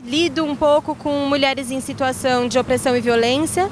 lido um pouco com mulheres em situação de opressão e violência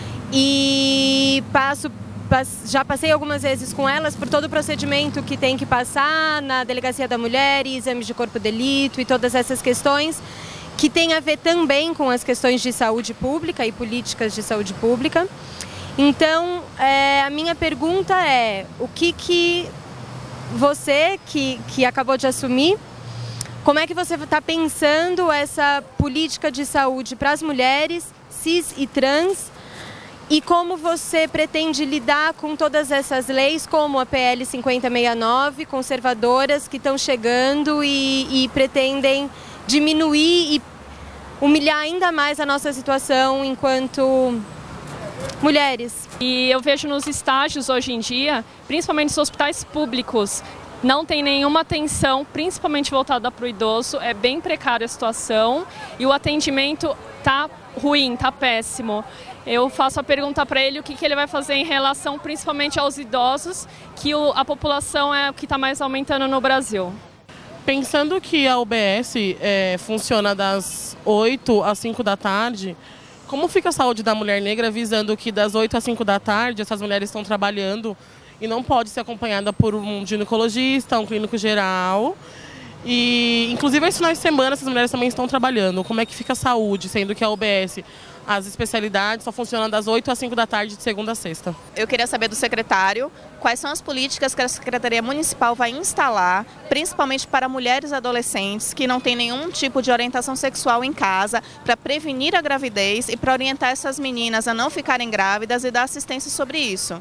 e já passei algumas vezes com elas por todo o procedimento que tem que passar na Delegacia da Mulher, e exames de corpo de delito e todas essas questões que tem a ver também com as questões de saúde pública e políticas de saúde pública. Então, a minha pergunta é, o que você, que acabou de assumir, como é que você está pensando essa política de saúde para as mulheres cis e trans, e como você pretende lidar com todas essas leis, como a PL 5069, conservadoras, que estão chegando e pretendem diminuir e humilhar ainda mais a nossa situação enquanto mulheres. E eu vejo nos estágios hoje em dia, principalmente nos hospitais públicos, não tem nenhuma atenção, principalmente voltada para o idoso, é bem precária a situação e o atendimento está ruim, está péssimo. Eu faço a pergunta para ele o que ele vai fazer em relação principalmente aos idosos, que a população é o que está mais aumentando no Brasil. Pensando que a UBS funciona das 8 às 5 da tarde, como fica a saúde da mulher negra, visando que das 8 às 5 da tarde essas mulheres estão trabalhando e não pode ser acompanhada por um ginecologista, um clínico geral? E, inclusive, esse final de semana, essas mulheres também estão trabalhando. Como é que fica a saúde, sendo que a UBS, as especialidades só funcionam das 8 às 5 da tarde, de segunda a sexta? Eu queria saber do secretário quais são as políticas que a Secretaria Municipal vai instalar, principalmente para mulheres e adolescentes que não têm nenhum tipo de orientação sexual em casa, para prevenir a gravidez e para orientar essas meninas a não ficarem grávidas e dar assistência sobre isso.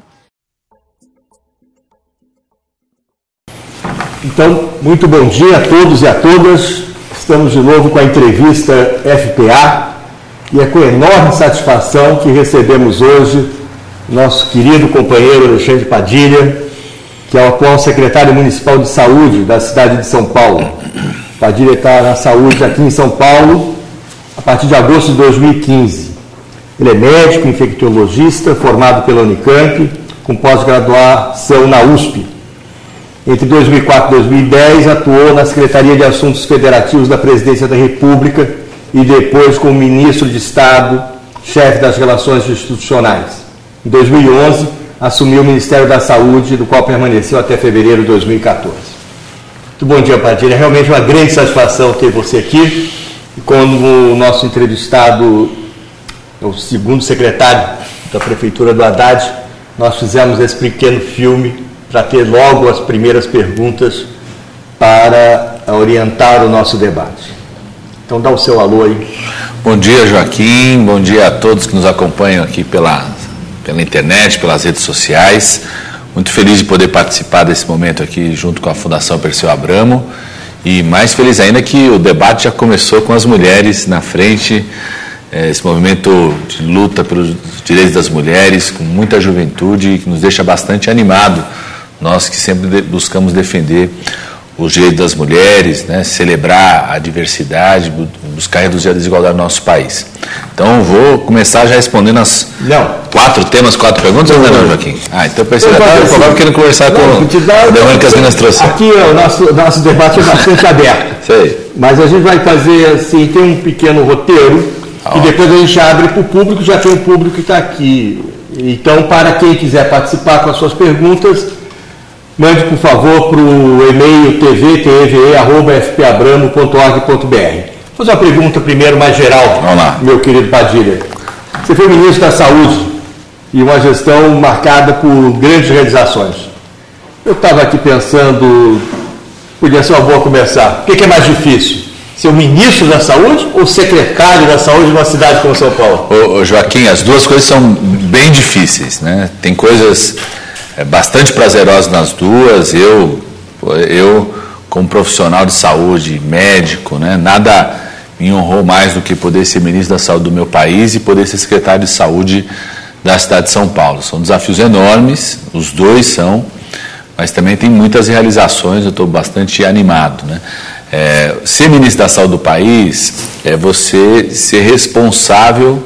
Então, muito bom dia a todos e a todas. Estamos de novo com a entrevista FPA e é com enorme satisfação que recebemos hoje nosso querido companheiro Alexandre Padilha, que é o atual secretário municipal de saúde da cidade de São Paulo. Padilha está na saúde aqui em São Paulo a partir de agosto de 2015. Ele é médico, infectologista, formado pela Unicamp, com pós-graduação na USP. Entre 2004 e 2010, atuou na Secretaria de Assuntos Federativos da Presidência da República e depois como ministro de Estado, chefe das Relações Institucionais. Em 2011, assumiu o Ministério da Saúde, do qual permaneceu até fevereiro de 2014. Muito bom dia, Padilha. É realmente uma grande satisfação ter você aqui. E como o nosso entrevistado é o segundo secretário da Prefeitura do Haddad, nós fizemos esse pequeno filme para ter logo as primeiras perguntas para orientar o nosso debate. Então, dá o seu alô aí. Bom dia, Joaquim. Bom dia a todos que nos acompanham aqui pela internet, pelas redes sociais. Muito feliz de poder participar desse momento aqui junto com a Fundação Perseu Abramo. E mais feliz ainda que o debate já começou com as mulheres na frente, esse movimento de luta pelos direitos das mulheres, com muita juventude, que nos deixa bastante animado. Nós que sempre buscamos defender os direitos das mulheres, né, celebrar a diversidade, buscar reduzir a desigualdade no nosso país. Então, vou começar já respondendo as 4 perguntas, ou não, Joaquim? Então você já estava querendo conversar com o Demônio que as meninas trouxeram. Aqui o nosso debate é bastante aberto. Sei. Mas a gente vai fazer assim, tem um pequeno roteiro, e depois a gente abre para o público, já tem um público que está aqui. Então, para quem quiser participar com as suas perguntas, mande, por favor, para o e-mail tvtve@fpabramo.org.br. Vou fazer uma pergunta primeiro mais geral. Vamos lá. Meu querido Padilha. Você foi ministro da Saúde e uma gestão marcada por grandes realizações. Eu estava aqui pensando, podia ser uma boa começar. O que é mais difícil? Ser o ministro da Saúde ou secretário da Saúde de uma cidade como São Paulo? Ô, Joaquim, as duas coisas são bem difíceis, né? Tem coisas bastante prazerosas nas duas. Eu como profissional de saúde, médico, né, nada me honrou mais do que poder ser ministro da Saúde do meu país e poder ser secretário de Saúde da cidade de São Paulo. São desafios enormes, os dois são, mas também tem muitas realizações, eu estou bastante animado, né? Ser ministro da Saúde do país é você ser responsável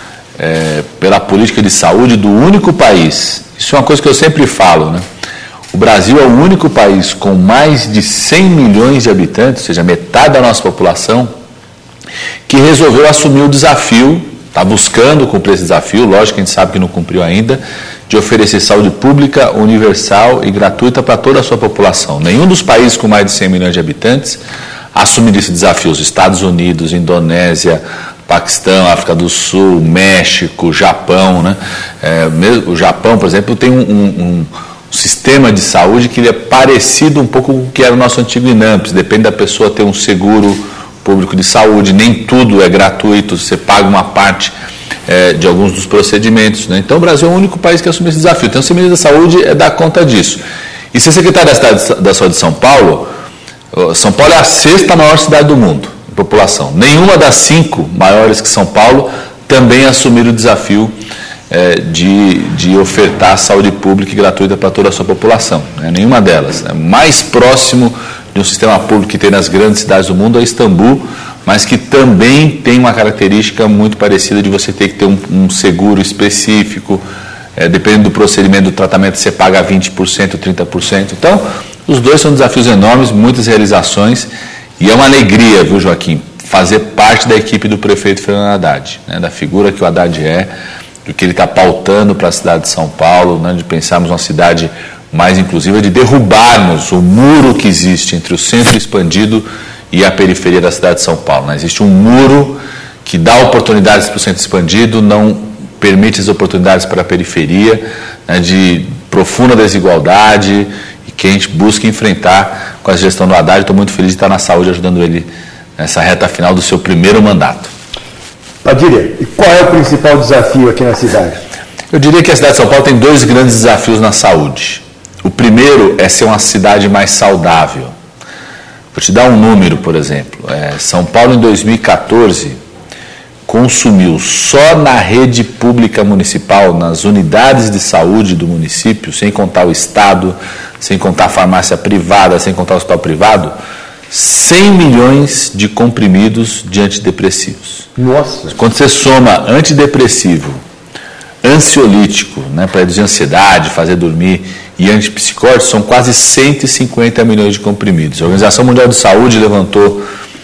pela política de saúde do único país. Isso é uma coisa que eu sempre falo, né? O Brasil é o único país com mais de 100 milhões de habitantes, ou seja, metade da nossa população, que resolveu assumir o desafio, está buscando cumprir esse desafio, lógico que a gente sabe que não cumpriu ainda, de oferecer saúde pública, universal e gratuita para toda a sua população. Nenhum dos países com mais de 100 milhões de habitantes assumiu esse desafio. Os Estados Unidos, Indonésia, Paquistão, África do Sul, México, Japão, né? O Japão, por exemplo, tem um sistema de saúde que é parecido um pouco com o que era o nosso antigo INAMPS. Depende da pessoa ter um seguro público de saúde, nem tudo é gratuito, você paga uma parte de alguns dos procedimentos, né? Então o Brasil é o único país que assumiu esse desafio. Então o Ministério da Saúde dá conta disso. E ser secretário da Saúde de São Paulo é a sexta maior cidade do mundo em população. Nenhuma das 5 maiores que São Paulo também assumiram o desafio de ofertar saúde pública e gratuita para toda a sua população, né? Nenhuma delas. Mais próximo de um sistema público que tem nas grandes cidades do mundo é Istambul, mas que também tem uma característica muito parecida de você ter que ter um seguro específico, dependendo do procedimento do tratamento, você paga 20%, 30%. Então, os dois são desafios enormes, muitas realizações, e é uma alegria, viu, Joaquim, fazer parte da equipe do prefeito Fernando Haddad, né, da figura que o Haddad do que ele está pautando para a cidade de São Paulo, né, de pensarmos uma cidade mais inclusiva, de derrubarmos o muro que existe entre o centro expandido e a periferia da cidade de São Paulo, né? Existe um muro que dá oportunidades para o centro expandido, não permite as oportunidades para a periferia, né, de profunda desigualdade, e que a gente busca enfrentar com a gestão do Haddad. Estou muito feliz de estar na saúde ajudando ele nessa reta final do seu primeiro mandato. Padilha, e qual é o principal desafio aqui na cidade? Eu diria que a cidade de São Paulo tem 2 grandes desafios na saúde. O primeiro é ser uma cidade mais saudável. Vou te dar um número, por exemplo. São Paulo, em 2014, consumiu só na rede pública municipal, nas unidades de saúde do município, sem contar o Estado, sem contar a farmácia privada, sem contar o hospital privado, 100 milhões de comprimidos de antidepressivos. Nossa! Quando você soma antidepressivo, ansiolítico, né, para reduzir a ansiedade, fazer dormir, e antipsicóticos, são quase 150 milhões de comprimidos. A Organização Mundial de Saúde levantou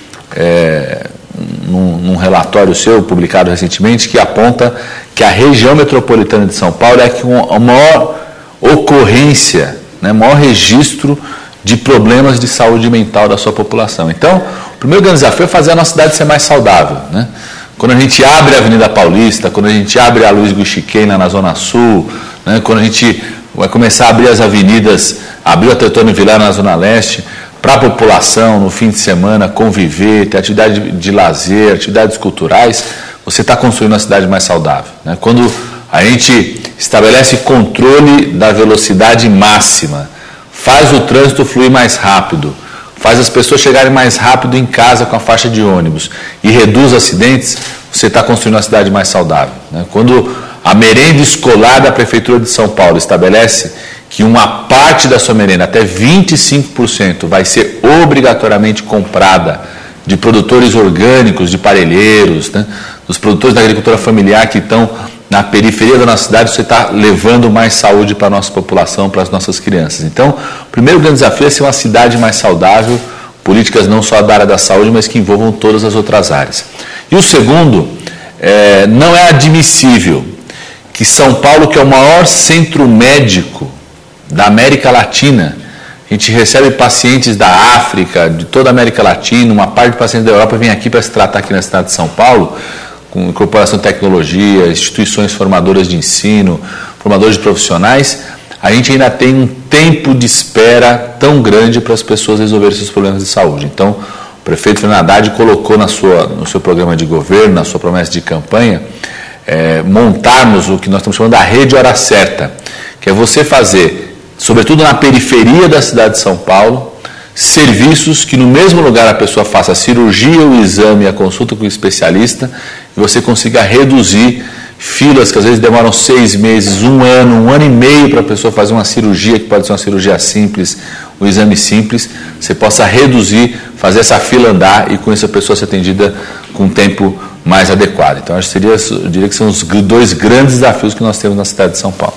num relatório seu, publicado recentemente, que aponta que a região metropolitana de São Paulo é a maior ocorrência, né, maior registro de problemas de saúde mental da sua população. Então, o primeiro grande desafio é fazer a nossa cidade ser mais saudável, né? Quando a gente abre a Avenida Paulista, quando a gente abre a Luiz Guxiqueira na Zona Sul, né, quando a gente vai começar a abrir as avenidas, abrir a Teotônio Vilar na Zona Leste, para a população, no fim de semana, conviver, ter atividade de lazer, atividades culturais, você está construindo uma cidade mais saudável, né? Quando a gente estabelece controle da velocidade máxima, faz o trânsito fluir mais rápido, faz as pessoas chegarem mais rápido em casa com a faixa de ônibus e reduz acidentes, você está construindo uma cidade mais saudável, né? Quando a merenda escolar da Prefeitura de São Paulo estabelece que uma parte da sua merenda, até 25%, vai ser obrigatoriamente comprada de produtores orgânicos, de parelheiros, né, dos produtores da agricultura familiar que estão na periferia da nossa cidade, você está levando mais saúde para a nossa população, para as nossas crianças. Então, o primeiro grande desafio é ser uma cidade mais saudável, políticas não só da área da saúde, mas que envolvam todas as outras áreas. E o segundo, não é admissível que São Paulo, que é o maior centro médico da América Latina, a gente recebe pacientes da África, de toda a América Latina, uma parte de pacientes da Europa vem aqui para se tratar aqui na cidade de São Paulo, com incorporação de tecnologia, instituições formadoras de ensino, formadores de profissionais. A gente ainda tem um tempo de espera tão grande para as pessoas resolverem esses problemas de saúde. Então, o prefeito Fernando Haddad colocou no seu programa de governo, na sua promessa de campanha, montarmos o que nós estamos chamando da rede Hora Certa, que é você fazer, sobretudo na periferia da cidade de São Paulo, serviços que no mesmo lugar a pessoa faça a cirurgia, o exame e a consulta com o especialista, e você consiga reduzir filas que às vezes demoram 6 meses, 1 ano e meio para a pessoa fazer uma cirurgia, que pode ser uma cirurgia simples, um exame simples, você possa reduzir, fazer essa fila andar e com isso a pessoa ser atendida com um tempo mais adequado. Então, eu diria que são os 2 grandes desafios que nós temos na cidade de São Paulo.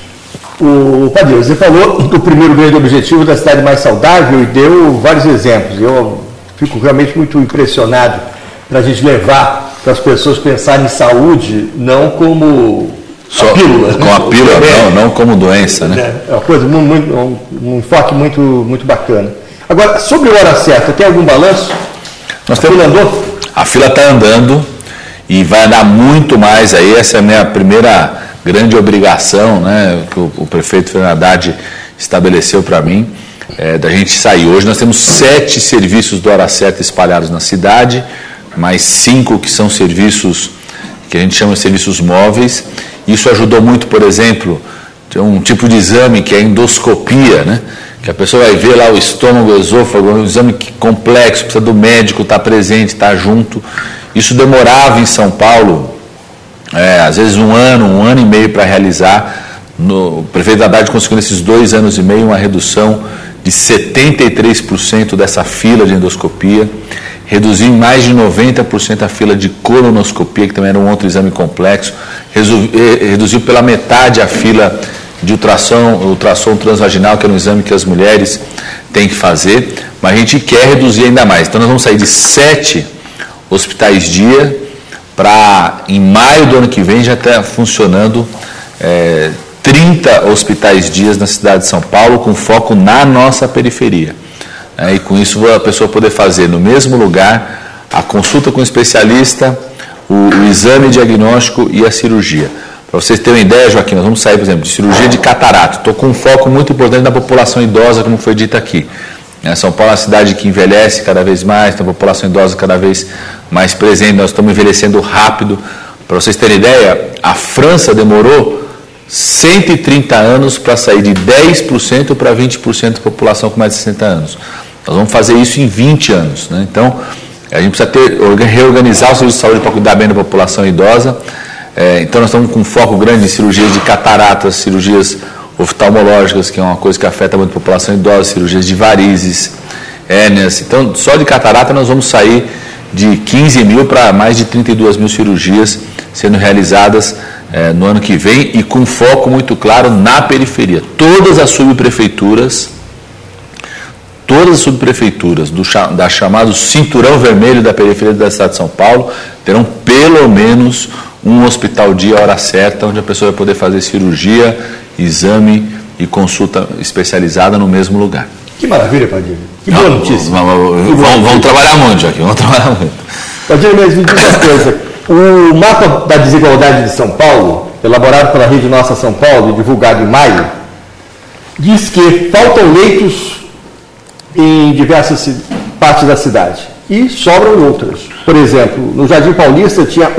O Padilha, você falou do primeiro grande objetivo da cidade mais saudável e deu vários exemplos. Eu fico realmente muito impressionado para a gente levar para as pessoas pensarem em saúde não como só a pílula. Com a pílula, não como doença, né? É uma coisa, um enfoque muito bacana. Agora, sobre Hora Certa, tem algum balanço? A fila andou? A fila está andando e vai andar muito mais aí. Essa é a minha primeira grande obrigação, né, que o prefeito Fernando Haddad estabeleceu para mim, da gente sair. Hoje nós temos 7 serviços do Hora Certa espalhados na cidade, mais 5 que são serviços que a gente chama de serviços móveis. Isso ajudou muito, por exemplo, tem um tipo de exame que é a endoscopia, né? Que a pessoa vai ver lá o estômago, o esôfago, um exame complexo, precisa do médico estar presente, estar junto. Isso demorava em São Paulo, às vezes um ano e meio para realizar. O prefeito Haddad conseguiu nesses 2 anos e meio uma redução de 73% dessa fila de endoscopia, reduziu em mais de 90% a fila de colonoscopia, que também era um outro exame complexo, reduziu pela metade a fila de ultrassom transvaginal, que é um exame que as mulheres têm que fazer, mas a gente quer reduzir ainda mais. Então nós vamos sair de 7 hospitais dia para, em maio do ano que vem, já está funcionando 30 hospitais dias na cidade de São Paulo, com foco na nossa periferia. E com isso a pessoa poder fazer no mesmo lugar a consulta com o especialista, o exame diagnóstico e a cirurgia. Para vocês terem uma ideia, Joaquim, nós vamos sair, por exemplo, de cirurgia de catarata. Estou com um foco muito importante na população idosa, como foi dito aqui. São Paulo é uma cidade que envelhece cada vez mais, tem a população idosa cada vez mais presente, nós estamos envelhecendo rápido. Para vocês terem ideia, a França demorou 130 anos para sair de 10% para 20% da população com mais de 60 anos. Nós vamos fazer isso em 20 anos. Né? Então, a gente precisa reorganizar o serviço de saúde para cuidar bem da população idosa. Então, nós estamos com um foco grande em cirurgias de cataratas, cirurgias oftalmológicas, que é uma coisa que afeta muito a população idosa, cirurgias de varizes, hérnias. Então, só de catarata nós vamos sair de 15 mil para mais de 32 mil cirurgias sendo realizadas no ano que vem e com foco muito claro na periferia. Todas as subprefeituras da chamado cinturão vermelho da periferia da cidade de São Paulo terão pelo menos um hospital dia Hora Certa, onde a pessoa vai poder fazer cirurgia, exame e consulta especializada no mesmo lugar. Que maravilha, Padilha. Que boa notícia. Vamos trabalhar muito aqui, vamos trabalhar muito. Padilha, mas me diz uma coisa. O mapa da desigualdade de São Paulo, elaborado pela Rede Nossa São Paulo e divulgado em maio, diz que faltam leitos em diversas partes da cidade e sobram outras. Por exemplo, no Jardim Paulista tinha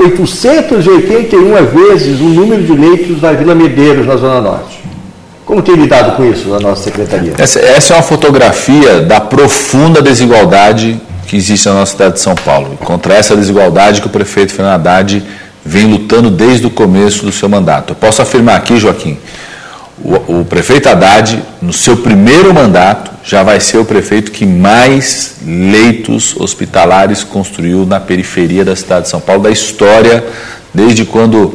881 vezes o número de leitos na Vila Medeiros, na Zona Norte. Como tem lidado com isso a nossa secretaria? Essa é uma fotografia da profunda desigualdade que existe na nossa cidade de São Paulo. Contra essa desigualdade que o prefeito Fernando Haddad vem lutando desde o começo do seu mandato. Eu posso afirmar aqui, Joaquim, o prefeito Haddad, no seu primeiro mandato, já vai ser o prefeito que mais leitos hospitalares construiu na periferia da cidade de São Paulo, da história, desde quando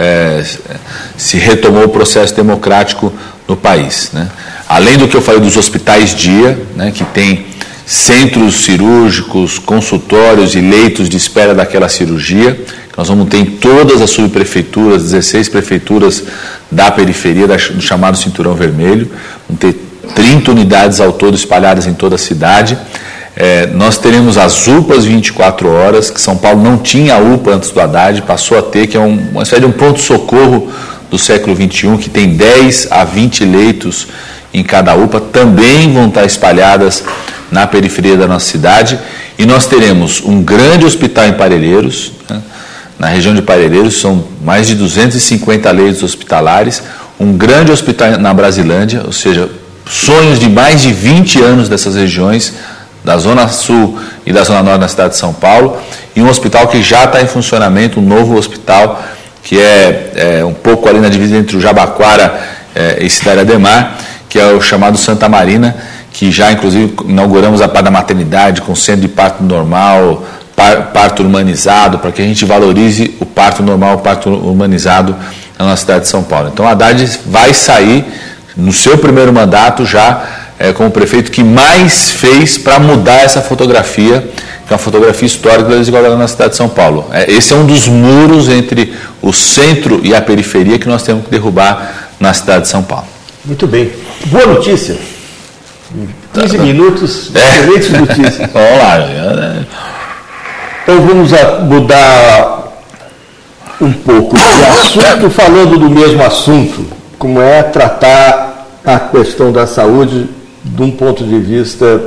se retomou o processo democrático no país. Né? Além do que eu falei dos hospitais dia, né, que tem centros cirúrgicos, consultórios e leitos de espera daquela cirurgia, que nós vamos ter em todas as subprefeituras, 16 prefeituras da periferia, do chamado Cinturão Vermelho, vamos ter 30 unidades ao todo espalhadas em toda a cidade. Nós teremos as UPAs 24 horas, que São Paulo não tinha a UPA antes do Haddad, passou a ter, que é uma espécie de um pronto-socorro do século XXI, que tem 10 a 20 leitos em cada UPA, também vão estar espalhadas na periferia da nossa cidade. E nós teremos um grande hospital em Parelheiros, né? Na região de Parelheiros são mais de 250 leitos hospitalares, um grande hospital na Brasilândia, ou seja, sonhos de mais de 20 anos dessas regiões, da Zona Sul e da Zona Norte da cidade de São Paulo, e um hospital que já está em funcionamento, um novo hospital, que é um pouco ali na divisa entre o Jabaquara e Cidade Ademar, que é o chamado Santa Marina, que já inclusive inauguramos a parte da maternidade, com centro de parto normal, parto humanizado, para que a gente valorize o parto normal, o parto humanizado na nossa cidade de São Paulo. Então, a Haddad vai sair, no seu primeiro mandato, já como prefeito que mais fez para mudar essa fotografia que é uma fotografia histórica da desigualdade na cidade de São Paulo. Esse é um dos muros entre o centro e a periferia que nós temos que derrubar na cidade de São Paulo. Muito bem. Boa notícia. 15 minutos, excelentes notícias. Vamos lá. Então vamos mudar um pouco de assunto, falando do mesmo assunto, como é tratar a questão da saúde de um ponto de vista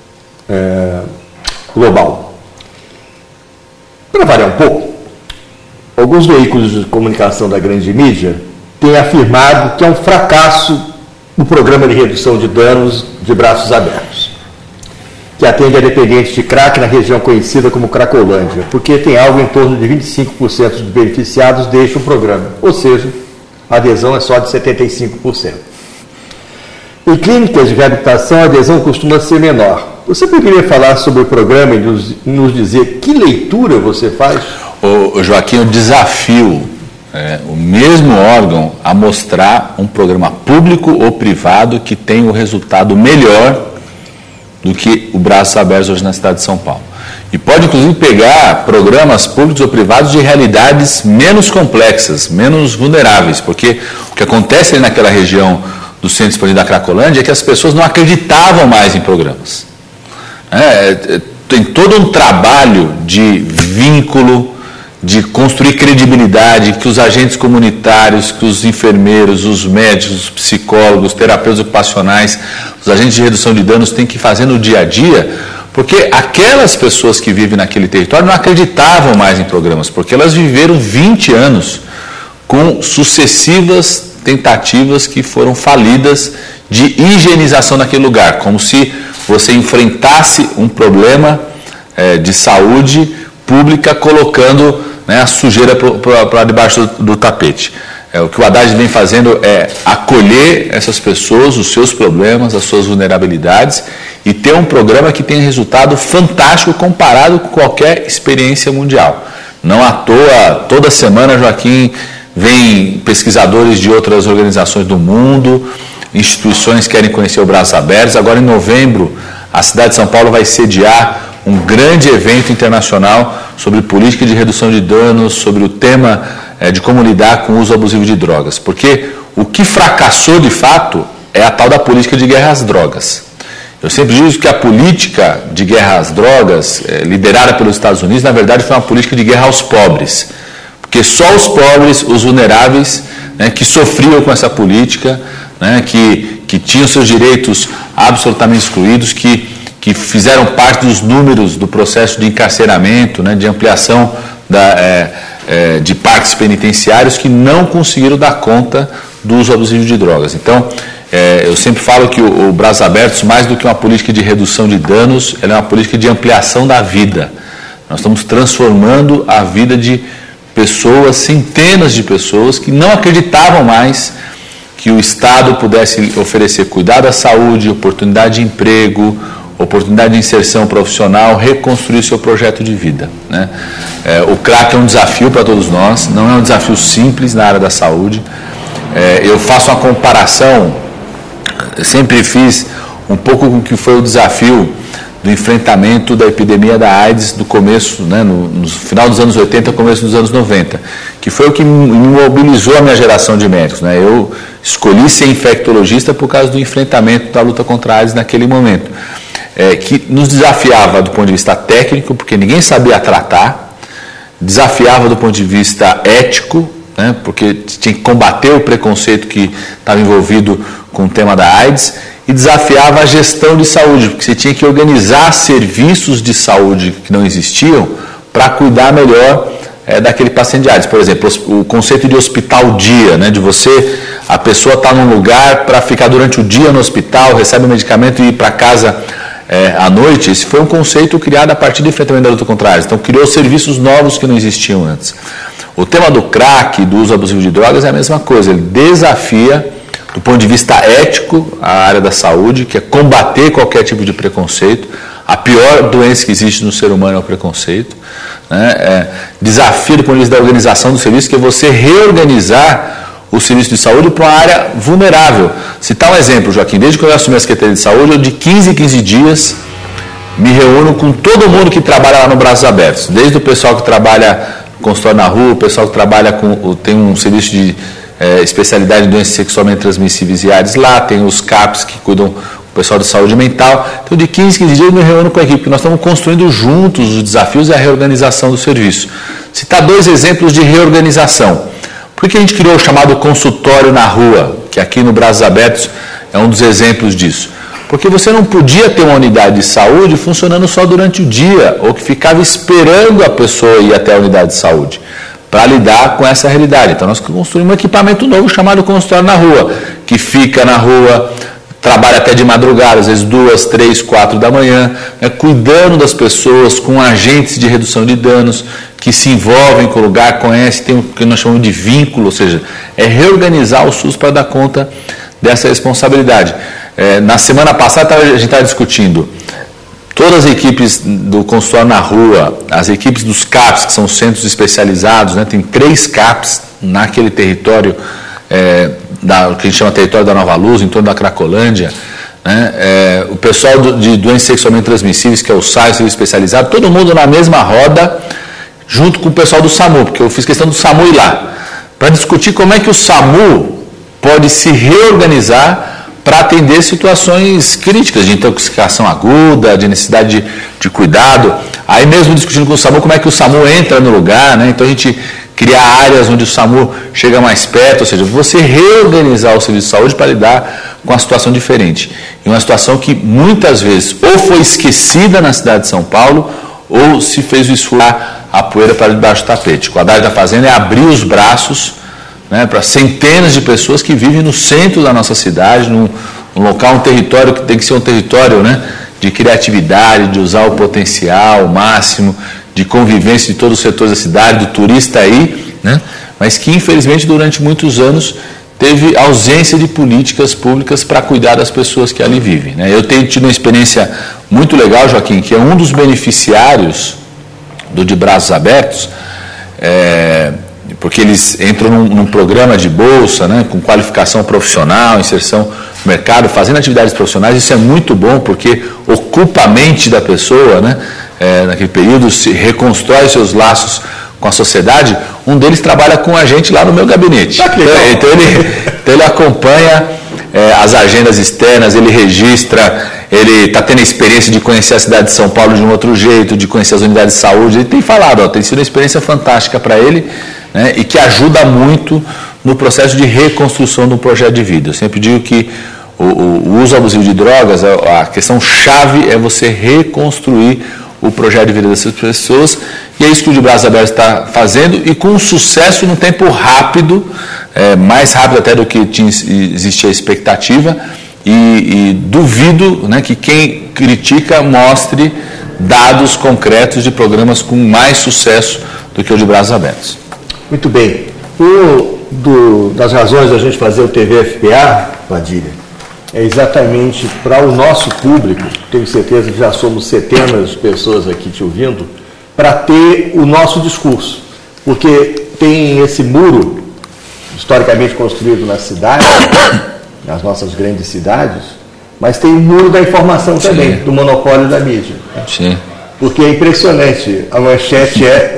global. Para variar um pouco, alguns veículos de comunicação da grande mídia têm afirmado que é um fracasso o programa de redução de danos de braços abertos, que atende a dependentes de crack na região conhecida como Cracolândia, porque tem algo em torno de 25% dos beneficiados deixam o programa, ou seja, a adesão é só de 75%. Em clínicas de reabilitação, a adesão costuma ser menor. Você poderia falar sobre o programa e nos dizer que leitura você faz? Joaquim, eu desafio o mesmo órgão a mostrar um programa público ou privado que tem o resultado melhor do que o Braços Abertos hoje na cidade de São Paulo. E pode, inclusive, pegar programas públicos ou privados de realidades menos complexas, menos vulneráveis, porque o que acontece ali naquela região do centro expandido da Cracolândia é que as pessoas não acreditavam mais em programas. Tem todo um trabalho de vínculo, de construir credibilidade, que os agentes comunitários, que os enfermeiros, os médicos, os psicólogos, os terapeutas ocupacionais, os agentes de redução de danos têm que fazer no dia a dia, porque aquelas pessoas que vivem naquele território não acreditavam mais em programas, porque elas viveram 20 anos com sucessivas tentativas que foram falidas de higienização naquele lugar, como se você enfrentasse um problema de saúde pública colocando a sujeira para debaixo do tapete. O que o Haddad vem fazendo é acolher essas pessoas, os seus problemas, as suas vulnerabilidades e ter um programa que tem resultado fantástico comparado com qualquer experiência mundial. Não à toa, toda semana, Joaquim, vem pesquisadores de outras organizações do mundo, instituições querem conhecer o Braços Abertos. Agora, em novembro, a cidade de São Paulo vai sediar um grande evento internacional sobre política de redução de danos, sobre o tema de como lidar com o uso abusivo de drogas. Porque o que fracassou de fato é a tal da política de guerra às drogas. Eu sempre digo que a política de guerra às drogas, liderada pelos Estados Unidos, na verdade foi uma política de guerra aos pobres. Porque só os pobres, os vulneráveis, que sofriam com essa política, que tinham seus direitos absolutamente excluídos, que fizeram parte dos números do processo de encarceramento, de ampliação de parques penitenciários, que não conseguiram dar conta do uso abusivo de drogas. Então, eu sempre falo que o Braços Abertos, mais do que uma política de redução de danos, ela é uma política de ampliação da vida. Nós estamos transformando a vida de pessoas, centenas de pessoas, que não acreditavam mais que o Estado pudesse oferecer cuidado à saúde, oportunidade de emprego, oportunidade de inserção profissional, reconstruir seu projeto de vida. O crack é um desafio para todos nós, não é um desafio simples na área da saúde. Eu faço uma comparação, eu sempre fiz um pouco com o que foi o desafio do enfrentamento da epidemia da AIDS do começo, no final dos anos 80, começo dos anos 90, que foi o que mobilizou a minha geração de médicos. Eu escolhi ser infectologista por causa do enfrentamento da luta contra a AIDS naquele momento. Que nos desafiava do ponto de vista técnico, porque ninguém sabia tratar, desafiava do ponto de vista ético, porque tinha que combater o preconceito que estava envolvido com o tema da AIDS, e desafiava a gestão de saúde, porque você tinha que organizar serviços de saúde que não existiam para cuidar melhor daquele paciente de AIDS. Por exemplo, o conceito de hospital-dia, de você, a pessoa está num lugar para ficar durante o dia no hospital, recebe o medicamento e ir para casa à noite. Esse foi um conceito criado a partir do enfrentamento da luta contra a AIDS. Então, criou serviços novos que não existiam antes. O tema do crack, do uso abusivo de drogas, é a mesma coisa. Ele desafia, do ponto de vista ético, a área da saúde, que é combater qualquer tipo de preconceito. A pior doença que existe no ser humano é o preconceito. Desafio do ponto de vista da organização do serviço, que é você reorganizar o serviço de saúde para uma área vulnerável. Citar um exemplo, Joaquim, desde que eu assumi a Secretaria de Saúde, eu de 15 em 15 dias me reúno com todo mundo que trabalha lá no Braços Abertos, desde o pessoal que trabalha com consultório na rua, o pessoal que trabalha tem um serviço de especialidade em doenças sexualmente transmissíveis e AIDS lá, tem os CAPs que cuidam o pessoal de saúde mental. Então, de 15 dias eu me reúno com a equipe, porque nós estamos construindo juntos os desafios e a reorganização do serviço. Citar 2 exemplos de reorganização. Por que a gente criou o chamado consultório na rua, que aqui no Braços Abertos é um dos exemplos disso? Porque você não podia ter uma unidade de saúde funcionando só durante o dia, ou que ficava esperando a pessoa ir até a unidade de saúde, para lidar com essa realidade. Então nós construímos um equipamento novo chamado consultório na rua, que fica na rua, trabalha até de madrugada, às vezes 2, 3, 4 da manhã, né, cuidando das pessoas, com agentes de redução de danos, que se envolvem com o lugar, conhecem, tem o que nós chamamos de vínculo, ou seja, é reorganizar o SUS para dar conta dessa responsabilidade. Na semana passada a gente estava discutindo todas as equipes do consultório na rua, as equipes dos CAPs, que são centros especializados, né, tem 3 CAPs naquele território, que a gente chama território da Nova Luz, em torno da Cracolândia, né, o pessoal de doenças sexualmente transmissíveis, que é o SAI, especializado, todo mundo na mesma roda, junto com o pessoal do SAMU, porque eu fiz questão do SAMU ir lá, para discutir como é que o SAMU pode se reorganizar para atender situações críticas de intoxicação aguda, de necessidade de cuidado. Aí mesmo discutindo com o SAMU como é que o SAMU entra no lugar, né? Então a gente criar áreas onde o SAMU chega mais perto, ou seja, você reorganizar o serviço de saúde para lidar com uma situação diferente. E uma situação que muitas vezes ou foi esquecida na cidade de São Paulo ou se fez o esforço a poeira para debaixo do tapete. O Haddad está fazendo é abrir os braços, né, para centenas de pessoas que vivem no centro da nossa cidade, num local, um território que tem que ser um território, né, de criatividade, de usar o potencial máximo, de convivência de todos os setores da cidade, do turista aí, né, mas que infelizmente durante muitos anos teve ausência de políticas públicas para cuidar das pessoas que ali vivem, né. Eu tenho tido uma experiência muito legal, Joaquim, que é um dos beneficiários do De Braços Abertos, porque eles entram num programa de bolsa, né, com qualificação profissional, inserção no mercado, fazendo atividades profissionais. Isso é muito bom, porque ocupa a mente da pessoa, né, naquele período, se reconstrói seus laços com a sociedade. Um deles trabalha com a gente lá no meu gabinete. Então ele acompanha as agendas externas, ele registra, ele está tendo a experiência de conhecer a cidade de São Paulo de um outro jeito, de conhecer as unidades de saúde. Ele tem falado, tem sido uma experiência fantástica para ele, né, e que ajuda muito no processo de reconstrução do projeto de vida. Eu sempre digo que o uso abusivo de drogas, a questão chave é você reconstruir o projeto de vida dessas pessoas, e é isso que o De Braços Abertos está fazendo, e com sucesso num tempo rápido, mais rápido até do que existia a expectativa, e duvido, né, que quem critica mostre dados concretos de programas com mais sucesso do que o De Braços Abertos. Muito bem. Das razões da gente fazer o TV FPA, Padilha, é exatamente para o nosso público, tenho certeza que já somos centenas de pessoas aqui te ouvindo, para ter o nosso discurso. Porque tem esse muro, historicamente construído na cidade, nas nossas grandes cidades, mas tem o muro da informação também, do monopólio da mídia. Sim. Porque é impressionante, a manchete é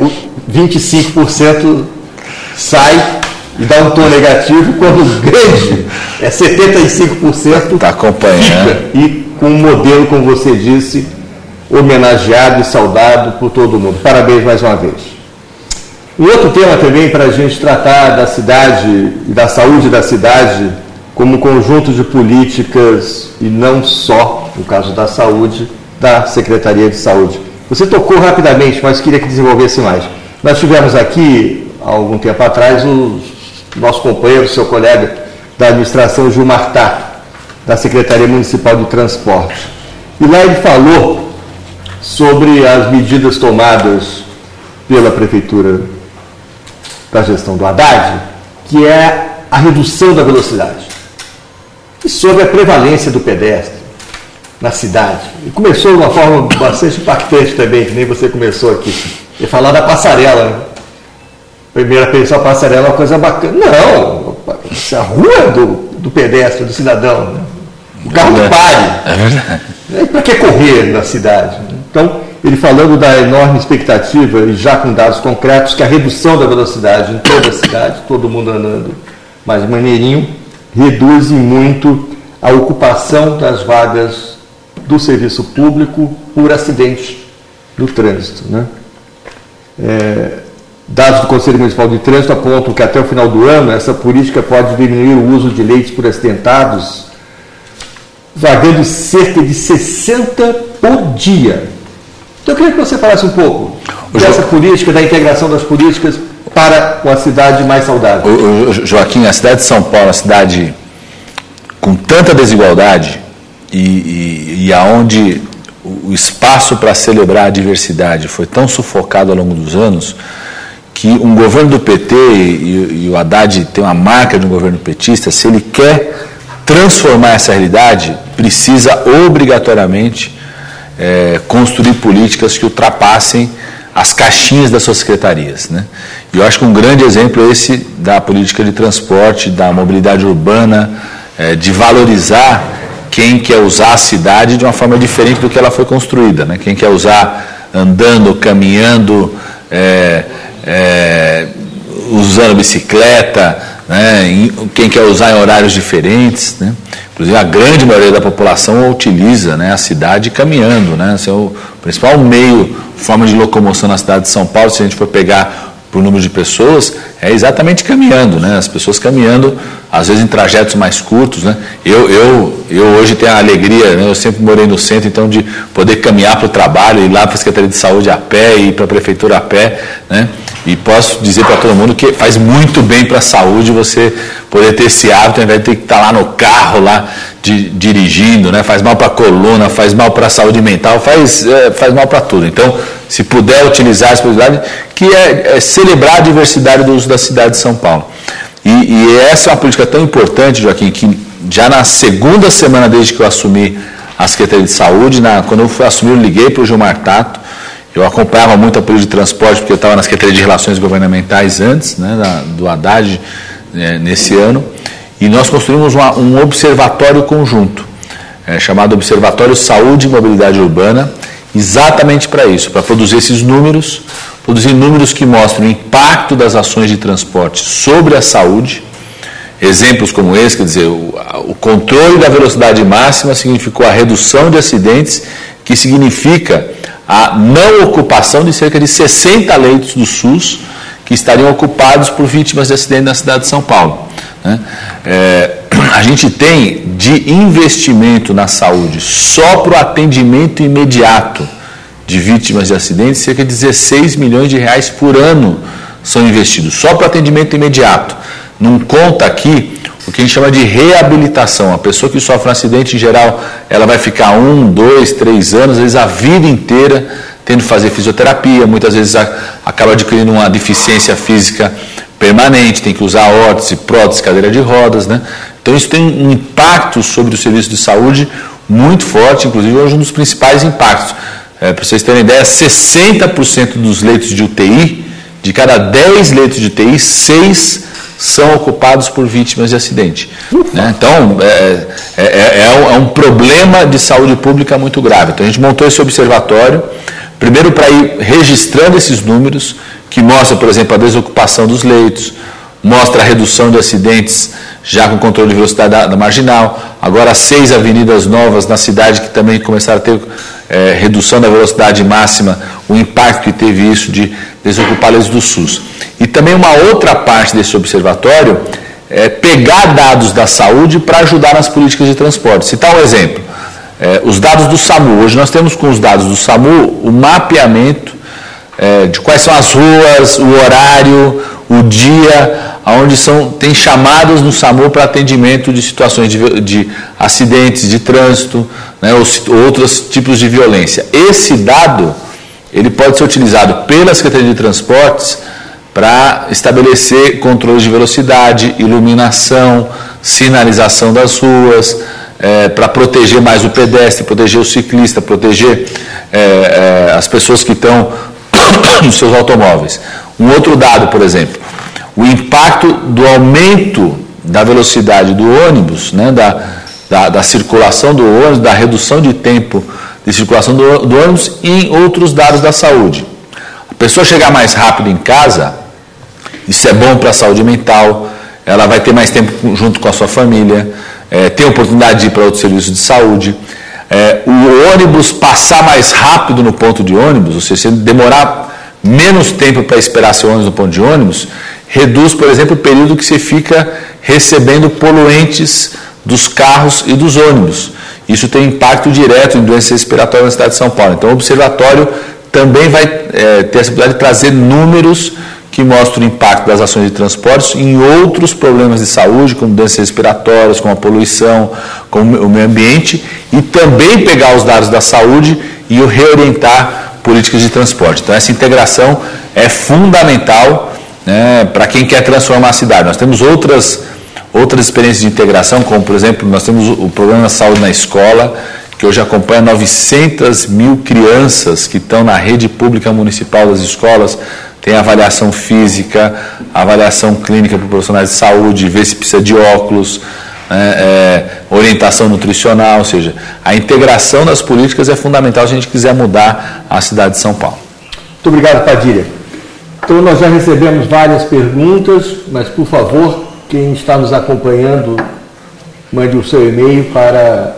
25% sai e dá um tom negativo, quando o grande é 75% está acompanhando. E com um modelo, como você disse, homenageado e saudado por todo mundo. Parabéns mais uma vez. Um outro tema também para a gente tratar da cidade e da saúde da cidade como conjunto de políticas e não só, no caso da saúde, da Secretaria de Saúde. Você tocou rapidamente, mas queria que desenvolvesse mais. Nós tivemos aqui, há algum tempo atrás, o nosso companheiro, seu colega da administração, Gilmar Tato, da Secretaria Municipal de Transporte. E lá ele falou sobre as medidas tomadas pela Prefeitura da gestão do Haddad, que é a redução da velocidade, e sobre a prevalência do pedestre na cidade. E começou de uma forma bastante impactante também, que nem você começou aqui, e falar da passarela, né? Primeira pessoa, a passarela é uma coisa bacana. Não, a rua do pedestre, do cidadão, né? O carro que pare. É verdade. Para que correr na cidade? Então, ele falando da enorme expectativa, e já com dados concretos, que a redução da velocidade em toda a cidade, todo mundo andando mais maneirinho, reduz muito a ocupação das vagas do serviço público por acidente no trânsito, né? Dados do Conselho Municipal de Trânsito apontam que até o final do ano essa política pode diminuir o uso de leitos por acidentados, vagando cerca de 60 por dia. Então eu queria que você falasse um pouco dessa política, da integração das políticas para uma cidade mais saudável. Joaquim, a cidade de São Paulo é uma cidade com tanta desigualdade e aonde o espaço para celebrar a diversidade foi tão sufocado ao longo dos anos que um governo do PT, e o Haddad tem uma marca de um governo petista, se ele quer transformar essa realidade, precisa obrigatoriamente construir políticas que ultrapassem as caixinhas das suas secretarias, né? E eu acho que um grande exemplo é esse da política de transporte, da mobilidade urbana, de valorizar quem quer usar a cidade de uma forma diferente do que ela foi construída, né? Quem quer usar andando, caminhando, usando bicicleta, né? Quem quer usar em horários diferentes, né? Inclusive a grande maioria da população utiliza, né, a cidade caminhando, né? Esse é o principal forma de locomoção na cidade de São Paulo, se a gente for pegar por número de pessoas, é exatamente caminhando, né? As pessoas caminhando, às vezes em trajetos mais curtos, né? Eu hoje tenho a alegria, né? Eu sempre morei no centro, então de poder caminhar para o trabalho, ir lá para a Secretaria de Saúde a pé, ir para a Prefeitura a pé, né? E posso dizer para todo mundo que faz muito bem para a saúde você poder ter esse hábito, ao invés de ter que estar lá no carro, lá dirigindo, né? Faz mal para a coluna, faz mal para a saúde mental, faz mal para tudo. Então, se puder utilizar essa possibilidade, que é celebrar a diversidade do uso da cidade de São Paulo. E essa é uma política tão importante, Joaquim, que já na segunda semana desde que eu assumi a Secretaria de Saúde, quando eu fui assumir, eu liguei para o Gilmar Tato. Eu acompanhava muito a política de transporte, porque eu estava na Secretaria de Relações Governamentais antes, né, do Haddad, nesse ano, e nós construímos um observatório conjunto, chamado Observatório Saúde e Mobilidade Urbana, exatamente para isso, para produzir esses números, produzir números que mostram o impacto das ações de transporte sobre a saúde. Exemplos como esse, quer dizer, o controle da velocidade máxima significou a redução de acidentes, que significa a não ocupação de cerca de 60 leitos do SUS que estariam ocupados por vítimas de acidente na cidade de São Paulo, né? A gente tem de investimento na saúde só para o atendimento imediato de vítimas de acidentes, cerca de 16 milhões de reais por ano são investidos, só para o atendimento imediato. Não conta aqui o que a gente chama de reabilitação. A pessoa que sofre um acidente, em geral, ela vai ficar 1, 2, 3 anos, às vezes a vida inteira, tendo que fazer fisioterapia, muitas vezes acaba adquirindo uma deficiência física permanente, tem que usar órtese, prótese, cadeira de rodas, né? Então isso tem um impacto sobre o serviço de saúde muito forte, inclusive hoje um dos principais impactos. Para vocês terem ideia, 60% dos leitos de UTI, de cada 10 leitos de UTI, 6 são ocupados por vítimas de acidente, né? Então, é um problema de saúde pública muito grave. Então, a gente montou esse observatório, primeiro para ir registrando esses números, que mostra, por exemplo, a desocupação dos leitos, mostra a redução de acidentes já com controle de velocidade da marginal, agora 6 avenidas novas na cidade que também começaram a ter redução da velocidade máxima, o impacto que teve isso de desocupar leitos do SUS. E também uma outra parte desse observatório é pegar dados da saúde para ajudar nas políticas de transporte. Citar um exemplo, os dados do SAMU. Hoje nós temos com os dados do SAMU o mapeamento de quais são as ruas, o horário, o dia, onde tem chamadas no SAMU para atendimento de situações de acidentes de trânsito, né, ou outros tipos de violência. Esse dado ele pode ser utilizado pela Secretaria de Transportes para estabelecer controles de velocidade, iluminação, sinalização das ruas, para proteger mais o pedestre, proteger o ciclista, proteger as pessoas que estão nos seus automóveis. Um outro dado, por exemplo, o impacto do aumento da velocidade do ônibus, né, da circulação do ônibus, da redução de tempo de circulação do ônibus e em outros dados da saúde. A pessoa chegar mais rápido em casa, isso é bom para a saúde mental, ela vai ter mais tempo junto com a sua família, ter oportunidade de ir para outros serviços de saúde. O ônibus passar mais rápido no ponto de ônibus, ou seja, se demorar menos tempo para esperar seu ônibus no ponto de ônibus, reduz, por exemplo, o período que você fica recebendo poluentes dos carros e dos ônibus. Isso tem impacto direto em doenças respiratórias na cidade de São Paulo. Então, o observatório também vai ter a possibilidade de trazer números que mostram o impacto das ações de transporte em outros problemas de saúde, como doenças respiratórias, como a poluição, como o meio ambiente, e também pegar os dados da saúde e reorientar políticas de transporte. Então, essa integração é fundamental, né, para quem quer transformar a cidade. Nós temos outras experiências de integração, como, por exemplo, nós temos o programa de saúde na escola, que hoje acompanha 900 mil crianças que estão na rede pública municipal das escolas. Tem avaliação física, avaliação clínica para profissionais de saúde, ver se precisa de óculos, orientação nutricional, ou seja, a integração das políticas é fundamental se a gente quiser mudar a cidade de São Paulo. Muito obrigado, Padilha. Então, nós já recebemos várias perguntas, mas, por favor, quem está nos acompanhando, mande o seu e-mail para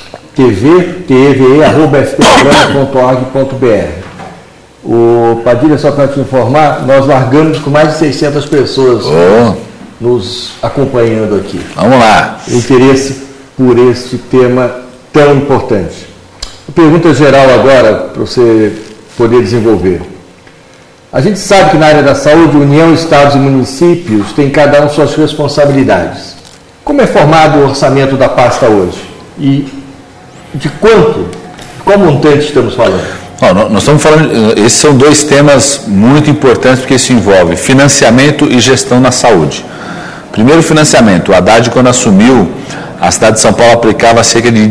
tve@fpabrama.org.br. O Padilha, só para te informar, nós largamos com mais de 600 pessoas nos acompanhando aqui. Vamos lá. Interesse por este tema tão importante. Pergunta geral agora, para você poder desenvolver. A gente sabe que na área da saúde, União, Estados e municípios têm cada um suas responsabilidades. Como é formado o orçamento da pasta hoje? E de qual montante estamos falando? Nós estamos falando, esses são dois temas muito importantes, porque isso envolve financiamento e gestão na saúde. Primeiro, financiamento. O Haddad, quando assumiu, a cidade de São Paulo aplicava cerca de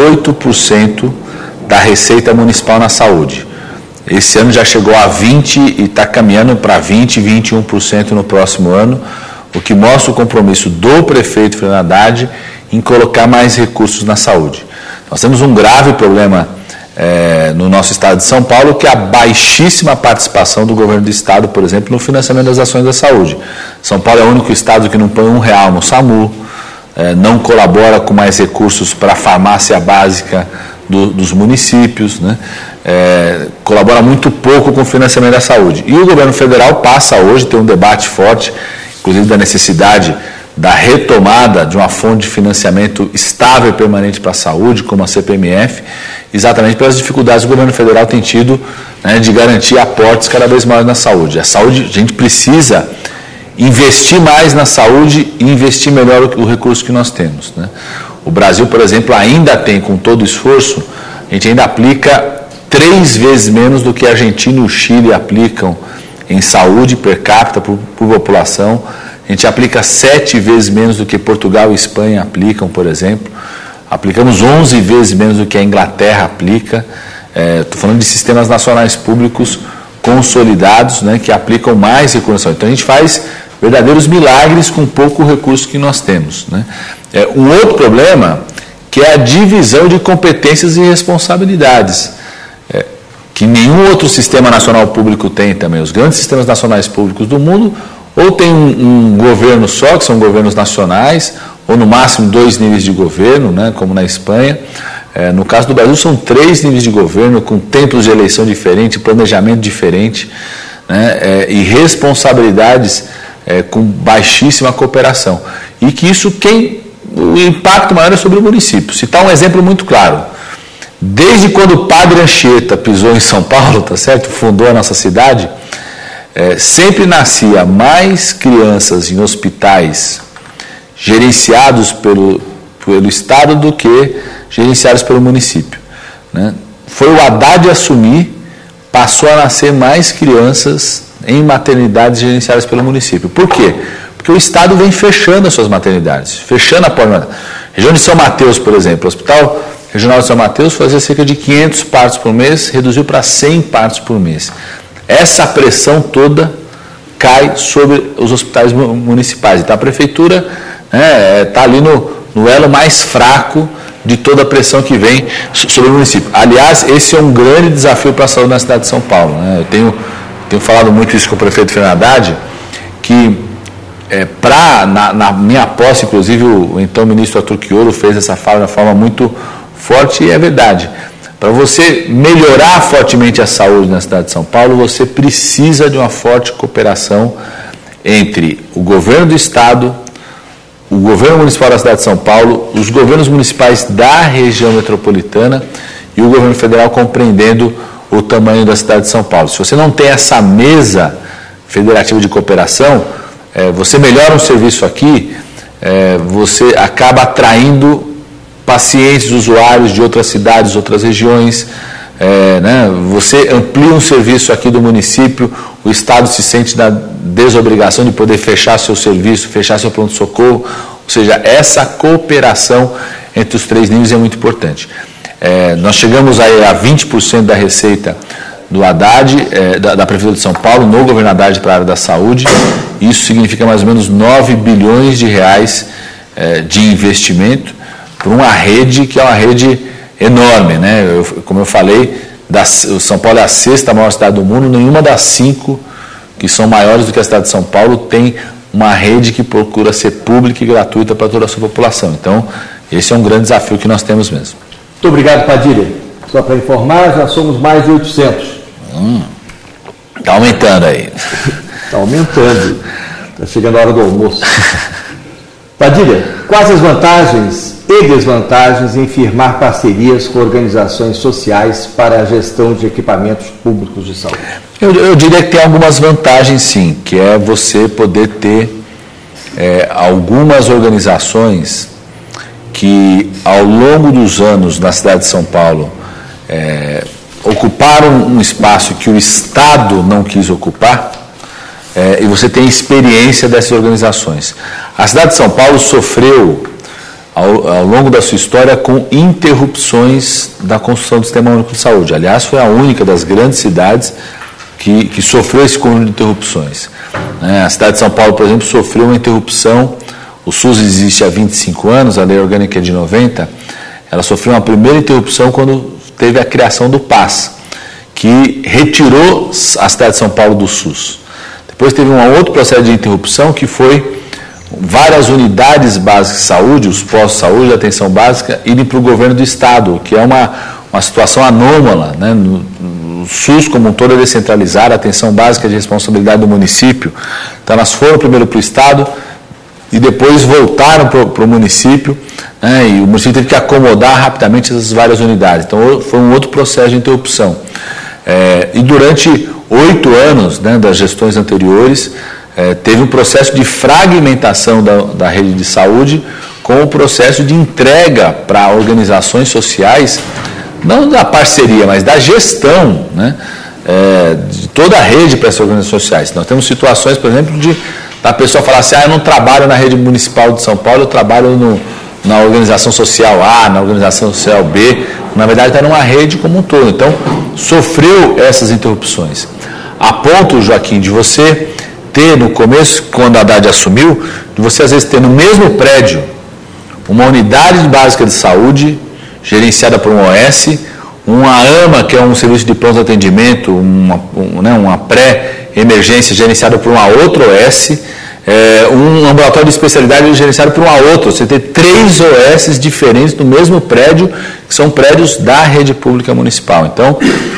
18% da receita municipal na saúde. Esse ano já chegou a 20% e está caminhando para 20%, 21% no próximo ano, o que mostra o compromisso do prefeito Fernando Haddad em colocar mais recursos na saúde. Nós temos um grave problema no nosso estado de São Paulo, que é a baixíssima participação do governo do estado, por exemplo, no financiamento das ações da saúde. São Paulo é o único estado que não põe R$1 no SAMU, não colabora com mais recursos para a farmácia básica dos municípios, né? Colabora muito pouco com o financiamento da saúde. E o governo federal passa hoje, tem um debate forte, inclusive da necessidade da retomada de uma fonte de financiamento estável e permanente para a saúde, como a CPMF, exatamente pelas dificuldades que o governo federal tem tido, né, de garantir aportes cada vez maiores na saúde. A saúde, a gente precisa investir mais na saúde e investir melhor o recurso que nós temos, né? O Brasil, por exemplo, ainda tem, com todo o esforço, a gente ainda aplica 3 vezes menos do que a Argentina e o Chile aplicam em saúde per capita por população. A gente aplica 7 vezes menos do que Portugal e Espanha aplicam, por exemplo. Aplicamos 11 vezes menos do que a Inglaterra aplica. Estou falando de sistemas nacionais públicos consolidados, né, que aplicam mais recursos. Então, a gente faz verdadeiros milagres com pouco recurso que nós temos, né? Um outro problema, que é a divisão de competências e responsabilidades, que nenhum outro sistema nacional público tem também. Os grandes sistemas nacionais públicos do mundo ou tem um governo só, que são governos nacionais, ou no máximo 2 níveis de governo, né, como na Espanha. No caso do Brasil, são 3 níveis de governo, com tempos de eleição diferente, planejamento diferente, né, e responsabilidades com baixíssima cooperação. E que isso o impacto maior é sobre o município. Citar um exemplo muito claro. Desde quando o Padre Anchieta pisou em São Paulo, tá certo? Fundou a nossa cidade, sempre nascia mais crianças em hospitais gerenciados pelo Estado do que gerenciados pelo município, né? Foi o Haddad assumir, passou a nascer mais crianças em maternidades gerenciadas pelo município. Por quê? Porque o Estado vem fechando as suas maternidades, fechando a porta. Região de São Mateus, por exemplo, o Hospital Regional de São Mateus fazia cerca de 500 partos por mês, reduziu para 100 partos por mês. Essa pressão toda cai sobre os hospitais municipais. Então, a prefeitura está ali no elo mais fraco de toda a pressão que vem sobre o município. Aliás, esse é um grande desafio para a saúde na cidade de São Paulo, né? Eu tenho falado muito isso com o prefeito Fernando Haddad, que na minha posse, inclusive, o então ministro Arthur Quioro fez essa fala de uma forma muito forte, e é verdade. Para você melhorar fortemente a saúde na cidade de São Paulo, você precisa de uma forte cooperação entre o governo do estado, o governo municipal da cidade de São Paulo, os governos municipais da região metropolitana e o governo federal, compreendendo o tamanho da cidade de São Paulo. Se você não tem essa mesa federativa de cooperação, você melhora um serviço aqui, você acaba atraindo pacientes, usuários de outras cidades, outras regiões, né? Você amplia um serviço aqui do município, o Estado se sente na desobrigação de poder fechar seu serviço, fechar seu pronto-socorro, ou seja, essa cooperação entre os três níveis é muito importante. Nós chegamos aí a 20% da receita do Haddad, da Prefeitura de São Paulo, no governo Haddad para a área da saúde. Isso significa mais ou menos 9 bilhões de reais de investimento para uma rede que é uma rede enorme, né? Como eu falei, São Paulo é a 6ª maior cidade do mundo, nenhuma das 5 que são maiores do que a cidade de São Paulo tem uma rede que procura ser pública e gratuita para toda a sua população. Então, esse é um grande desafio que nós temos mesmo. Muito obrigado, Padilha. Só para informar, já somos mais de 800. Está aumentando aí. Está aumentando. Está chegando a hora do almoço. Padilha, quais as vantagens e desvantagens em firmar parcerias com organizações sociais para a gestão de equipamentos públicos de saúde? Eu diria que tem algumas vantagens, sim, que é você poder ter algumas organizações que, ao longo dos anos na cidade de São Paulo, ocuparam um espaço que o Estado não quis ocupar, e você tem experiência dessas organizações. A cidade de São Paulo sofreu, ao longo da sua história, com interrupções da construção do Sistema Único de Saúde. Aliás, foi a única das grandes cidades que sofreu esse conjunto de interrupções. A cidade de São Paulo, por exemplo, sofreu uma interrupção. O SUS existe há 25 anos, a lei orgânica é de 90, ela sofreu uma primeira interrupção quando teve a criação do PAS, que retirou a cidade de São Paulo do SUS. Depois teve um outro processo de interrupção, que foi várias unidades básicas de saúde, os postos de saúde, de atenção básica, irem para o governo do Estado, que é uma situação anômala, né? O SUS como um todo é descentralizado, a atenção básica é de responsabilidade do município. Então elas foram primeiro para o Estado e depois voltaram para o município, né? E o município teve que acomodar rapidamente essas várias unidades. Então foi um outro processo de interrupção. E durante 8 anos, né, das gestões anteriores, teve um processo de fragmentação da rede de saúde, com o processo de entrega para organizações sociais, não da parceria, mas da gestão, né, de toda a rede para essas organizações sociais. Nós temos situações, por exemplo, da pessoa falar assim, eu não trabalho na rede municipal de São Paulo, eu trabalho na organização social A, na organização social B, na verdade está numa rede como um todo. Então, sofreu essas interrupções. A ponto, Joaquim, de você ter no começo, quando a Haddad assumiu, de você às vezes ter no mesmo prédio uma unidade básica de saúde, gerenciada por um OS, uma AMA, que é um serviço de pronto atendimento, uma pré-emergência gerenciada por uma outra OS, um ambulatório de especialidade gerenciado por uma outra. Você tem 3 OS diferentes no mesmo prédio, que são prédios da rede pública municipal. Então,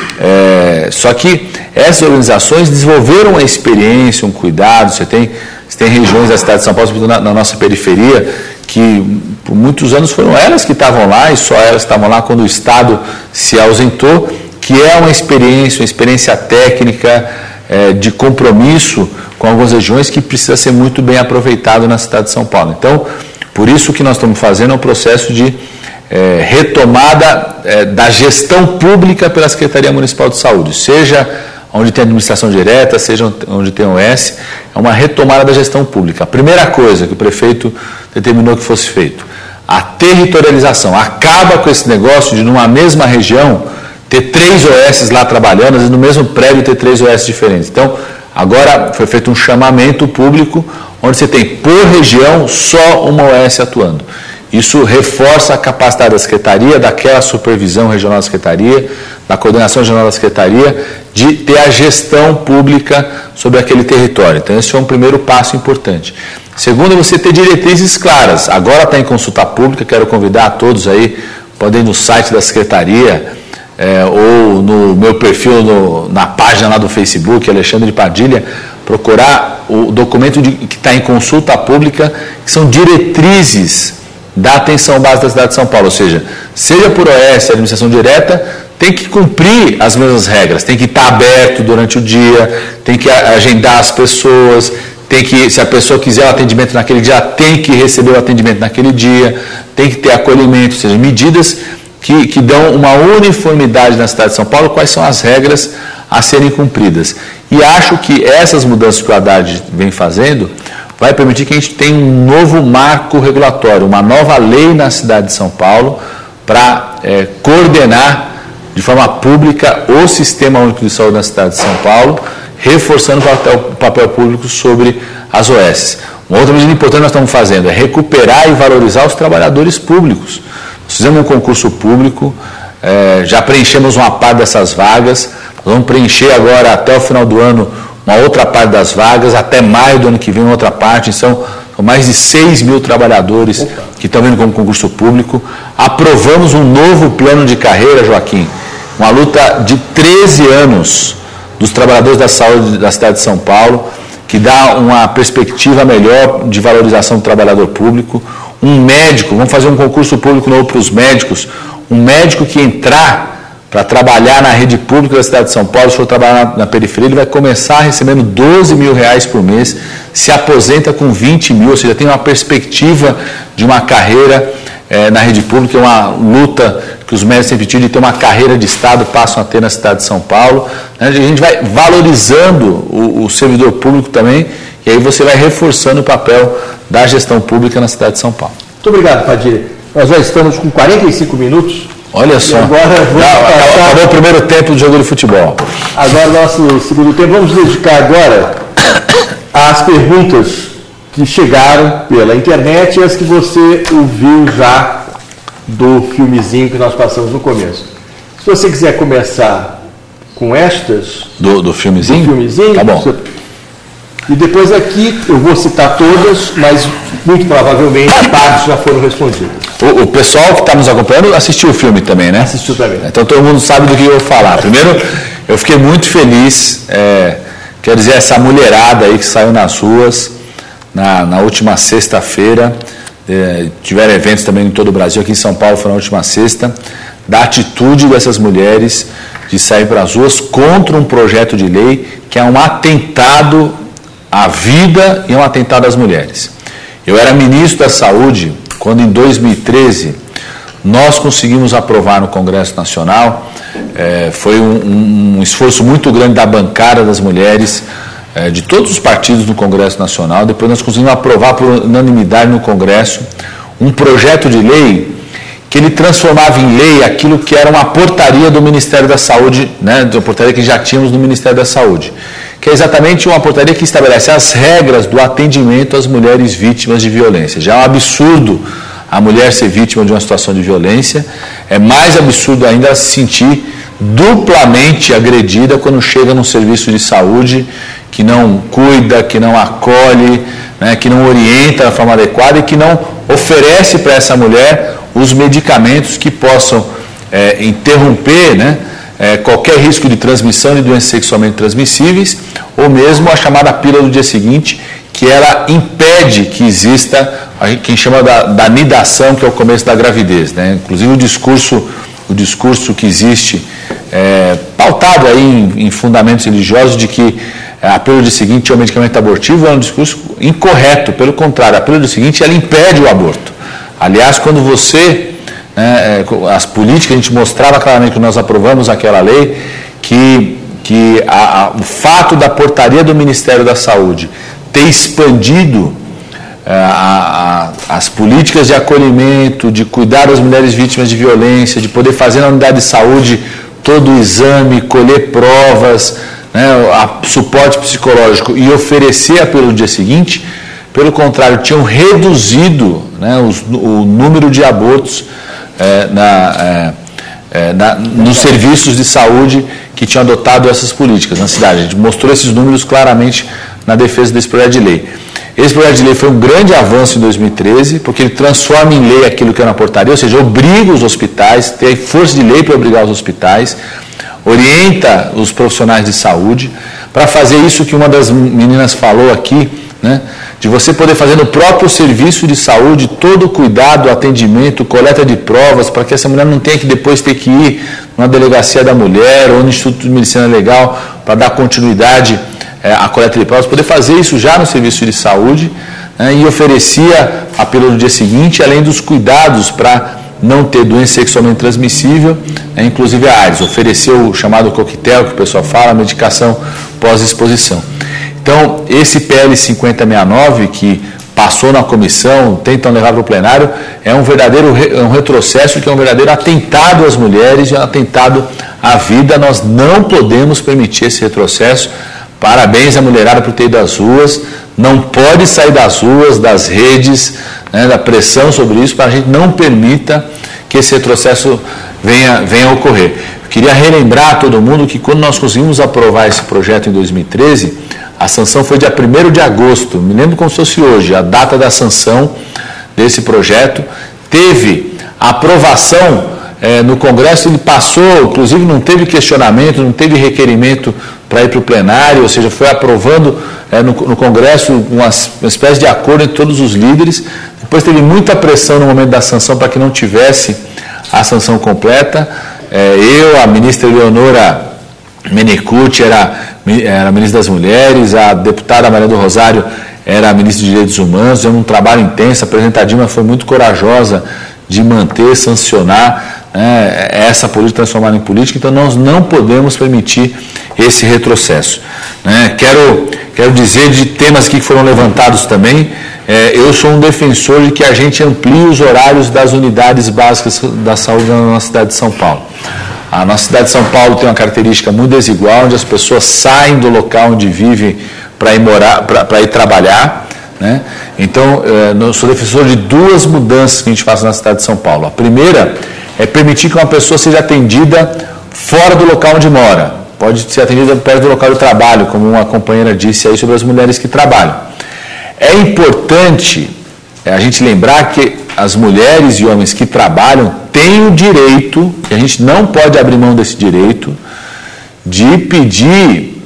só que essas organizações desenvolveram uma experiência, um cuidado. Você tem regiões da cidade de São Paulo, sobretudo na nossa periferia, que por muitos anos foram elas que estavam lá, e só elas estavam lá quando o Estado se ausentou, que é uma experiência técnica, de compromisso com algumas regiões, que precisa ser muito bem aproveitado na cidade de São Paulo. Então, por isso que nós estamos fazendo um processo de retomada da gestão pública pela Secretaria Municipal de Saúde, seja onde tem administração direta, seja onde tem OS, é uma retomada da gestão pública. A primeira coisa que o prefeito determinou que fosse feito, a territorialização. Acaba com esse negócio de, numa mesma região, ter 3 OS lá trabalhando, às vezes no mesmo prédio ter 3 OS diferentes. Então, agora foi feito um chamamento público, onde você tem, por região, só uma OS atuando. Isso reforça a capacidade da Secretaria, daquela supervisão regional da Secretaria, da coordenação regional da Secretaria, de ter a gestão pública sobre aquele território. Então, esse é um primeiro passo importante. Segundo, é você ter diretrizes claras. Agora está em consulta pública, quero convidar a todos aí, podem ir no site da Secretaria, ou no meu perfil, na página lá do Facebook, Alexandre Padilha, procurar o documento que está em consulta pública, que são diretrizes da atenção básica da cidade de São Paulo, ou seja por OS, administração direta, tem que cumprir as mesmas regras, tem que estar aberto durante o dia, tem que agendar as pessoas, tem que, se a pessoa quiser o atendimento naquele dia, tem que receber o atendimento naquele dia, tem que ter acolhimento, ou seja, medidas que dão uma uniformidade na cidade de São Paulo, quais são as regras a serem cumpridas. E acho que essas mudanças que o Haddad vem fazendo vai permitir que a gente tenha um novo marco regulatório, uma nova lei na cidade de São Paulo para coordenar de forma pública o Sistema Único de Saúde na cidade de São Paulo, reforçando o papel público sobre as OS. Uma outra medida importante que nós estamos fazendo é recuperar e valorizar os trabalhadores públicos. Nós fizemos um concurso público, já preenchemos uma parte dessas vagas, nós vamos preencher agora até o final do ano uma outra parte das vagas, até maio do ano que vem uma outra parte, são mais de 6 mil trabalhadores que estão vindo como concurso público. Aprovamos um novo plano de carreira, Joaquim, uma luta de 13 anos dos trabalhadores da saúde da cidade de São Paulo, que dá uma perspectiva melhor de valorização do trabalhador público. Um médico, vamos fazer um concurso público novo para os médicos, um médico que entrar para trabalhar na rede pública da cidade de São Paulo, se for trabalhar na periferia, ele vai começar recebendo R$12 mil por mês, se aposenta com 20 mil, ou seja, tem uma perspectiva de uma carreira na rede pública, é uma luta que os médicos têm pedido de ter uma carreira de Estado, passam a ter na cidade de São Paulo. A gente vai valorizando o servidor público também, e aí você vai reforçando o papel da gestão pública na cidade de São Paulo. Muito obrigado, Padilha. Nós já estamos com 45 minutos. Olha só, acabou o primeiro tempo do jogo de futebol. Agora, nosso segundo tempo, vamos dedicar agora às perguntas que chegaram pela internet e as que você ouviu já do filmezinho que nós passamos no começo. Se você quiser começar com estas... Do filmezinho? Do filmezinho. Tá bom. E depois aqui eu vou citar todas, mas muito provavelmente partes já foram respondidas. O pessoal que está nos acompanhando assistiu o filme também, né? Assistiu também. Então todo mundo sabe do que eu vou falar. Primeiro, eu fiquei muito feliz, quer dizer, essa mulherada aí que saiu nas ruas na última sexta-feira, tiveram eventos também em todo o Brasil, aqui em São Paulo foi na última sexta, da atitude dessas mulheres de sair para as ruas contra um projeto de lei que é um atentado à vida e é um atentado às mulheres. Eu era ministro da Saúde quando, em 2013, nós conseguimos aprovar no Congresso Nacional, foi um esforço muito grande da bancada das mulheres, de todos os partidos no Congresso Nacional. Depois nós conseguimos aprovar por unanimidade no Congresso um projeto de lei que ele transformava em lei aquilo que era uma portaria do Ministério da Saúde, né, uma portaria que já tínhamos no Ministério da Saúde, que é exatamente uma portaria que estabelece as regras do atendimento às mulheres vítimas de violência. Já é um absurdo a mulher ser vítima de uma situação de violência, é mais absurdo ainda ela se sentir duplamente agredida quando chega num serviço de saúde que não cuida, que não acolhe, né, que não orienta da forma adequada e que não oferece para essa mulher os medicamentos que possam interromper, né, qualquer risco de transmissão de doenças sexualmente transmissíveis, ou mesmo a chamada pílula do dia seguinte, que ela impede que exista quem chama da nidação, que é o começo da gravidez, né? Inclusive o discurso que existe, pautado aí em fundamentos religiosos, de que a pílula do dia seguinte é um medicamento abortivo, é um discurso incorreto. Pelo contrário, a pílula do dia seguinte ela impede o aborto. Aliás, quando as políticas, a gente mostrava claramente que nós aprovamos aquela lei, que o fato da portaria do Ministério da Saúde ter expandido as políticas de acolhimento, de cuidar das mulheres vítimas de violência, de poder fazer na unidade de saúde todo o exame, colher provas, né, suporte psicológico e oferecer a pílula do dia seguinte, pelo contrário, tinham reduzido né, o número de abortos nos serviços de saúde que tinham adotado essas políticas na cidade. A gente mostrou esses números claramente na defesa desse projeto de lei. Esse projeto de lei foi um grande avanço em 2013, porque ele transforma em lei aquilo que é na portaria, ou seja, obriga os hospitais, tem força de lei para obrigar os hospitais, orienta os profissionais de saúde, para fazer isso que uma das meninas falou aqui, né, de você poder fazer no próprio serviço de saúde todo o cuidado, atendimento, coleta de provas, para que essa mulher não tenha que depois ter que ir na delegacia da mulher ou no Instituto de Medicina Legal para dar continuidade à coleta de provas, poder fazer isso já no serviço de saúde, né, e oferecia a pílula do dia seguinte, além dos cuidados para não ter doença sexualmente transmissível, inclusive a AIDS. Ofereceu o chamado coquetel, que o pessoal fala, medicação pós-exposição. Então, esse PL 5069, que passou na comissão, tentam levar para o plenário, é um retrocesso, que é um verdadeiro atentado às mulheres, um atentado à vida. Nós não podemos permitir esse retrocesso. Parabéns à mulherada por ter ido às ruas, não pode sair das ruas, das redes, né, da pressão sobre isso, para a gente não permita que esse retrocesso venha a ocorrer. Eu queria relembrar a todo mundo que quando nós conseguimos aprovar esse projeto em 2013, a sanção foi dia 1º de agosto, me lembro como se fosse hoje, a data da sanção desse projeto. Teve aprovação no Congresso, ele passou, inclusive não teve questionamento, não teve requerimento para ir para o plenário, ou seja, foi aprovando no Congresso uma espécie de acordo entre todos os líderes. Depois teve muita pressão no momento da sanção para que não tivesse a sanção completa. A ministra Eleonora Menecute era ministra das Mulheres, a deputada Maria do Rosário era ministra de Direitos Humanos. Fizemos um trabalho intenso, a presidenta Dilma foi muito corajosa de manter, sancionar essa política, transformada em política. Então nós não podemos permitir esse retrocesso. Quero dizer de temas aqui que foram levantados também, eu sou um defensor de que a gente amplie os horários das unidades básicas da saúde na nossa cidade de São Paulo. A nossa cidade de São Paulo tem uma característica muito desigual, onde as pessoas saem do local onde vivem para ir trabalhar, né? Então, eu sou defensor de duas mudanças que a gente faz na cidade de São Paulo. A primeira é permitir que uma pessoa seja atendida fora do local onde mora. Pode ser atendida perto do local de trabalho, como uma companheira disse aí sobre as mulheres que trabalham. É importante a gente lembrar que as mulheres e homens que trabalham têm o direito, e a gente não pode abrir mão desse direito, de pedir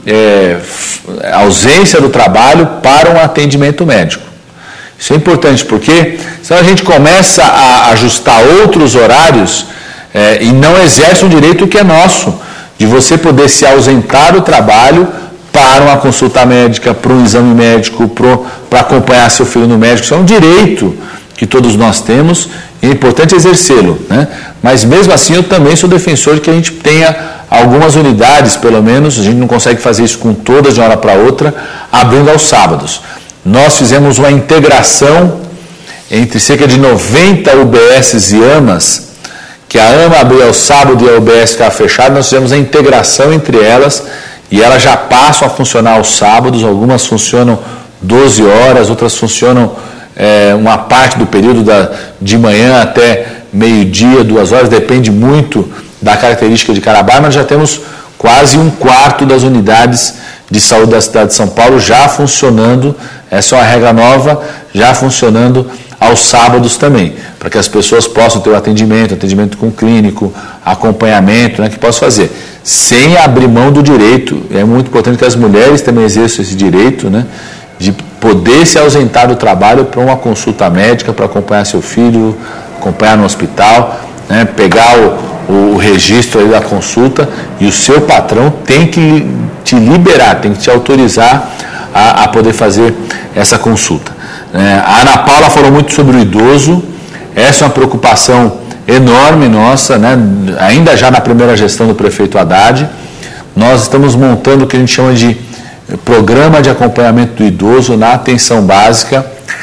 ausência do trabalho para um atendimento médico. Isso é importante porque senão a gente começa a ajustar outros horários e não exerce um direito que é nosso, de você poder se ausentar do trabalho para uma consulta médica, para um exame médico, para acompanhar seu filho no médico. Isso é um direito que todos nós temos e é importante exercê-lo, né? Mas mesmo assim eu também sou defensor de que a gente tenha algumas unidades, pelo menos, a gente não consegue fazer isso com todas de uma hora para outra, abrindo aos sábados. Nós fizemos uma integração entre cerca de 90 UBSs e AMAs, que a AMA abria ao sábado e a UBS ficava fechada. Nós fizemos a integração entre elas e elas já passam a funcionar aos sábados. Algumas funcionam 12 horas, outras funcionam uma parte do período de manhã até meio-dia, 2 horas, depende muito da característica de cada bairro, mas já temos quase 1/4 das unidades de saúde da cidade de São Paulo já funcionando, essa é uma regra nova, já funcionando aos sábados também, para que as pessoas possam ter o atendimento com clínico, acompanhamento, né, que possam fazer, sem abrir mão do direito. É muito importante que as mulheres também exerçam esse direito, né, de poder se ausentar do trabalho para uma consulta médica, para acompanhar seu filho, acompanhar no hospital, né, pegar o registro aí da consulta, e o seu patrão tem que te liberar, tem que te autorizar a poder fazer essa consulta. A Ana Paula falou muito sobre o idoso, essa é uma preocupação enorme nossa, né, ainda já na primeira gestão do prefeito Haddad. Nós estamos montando o que a gente chama de programa de acompanhamento do idoso na atenção básica,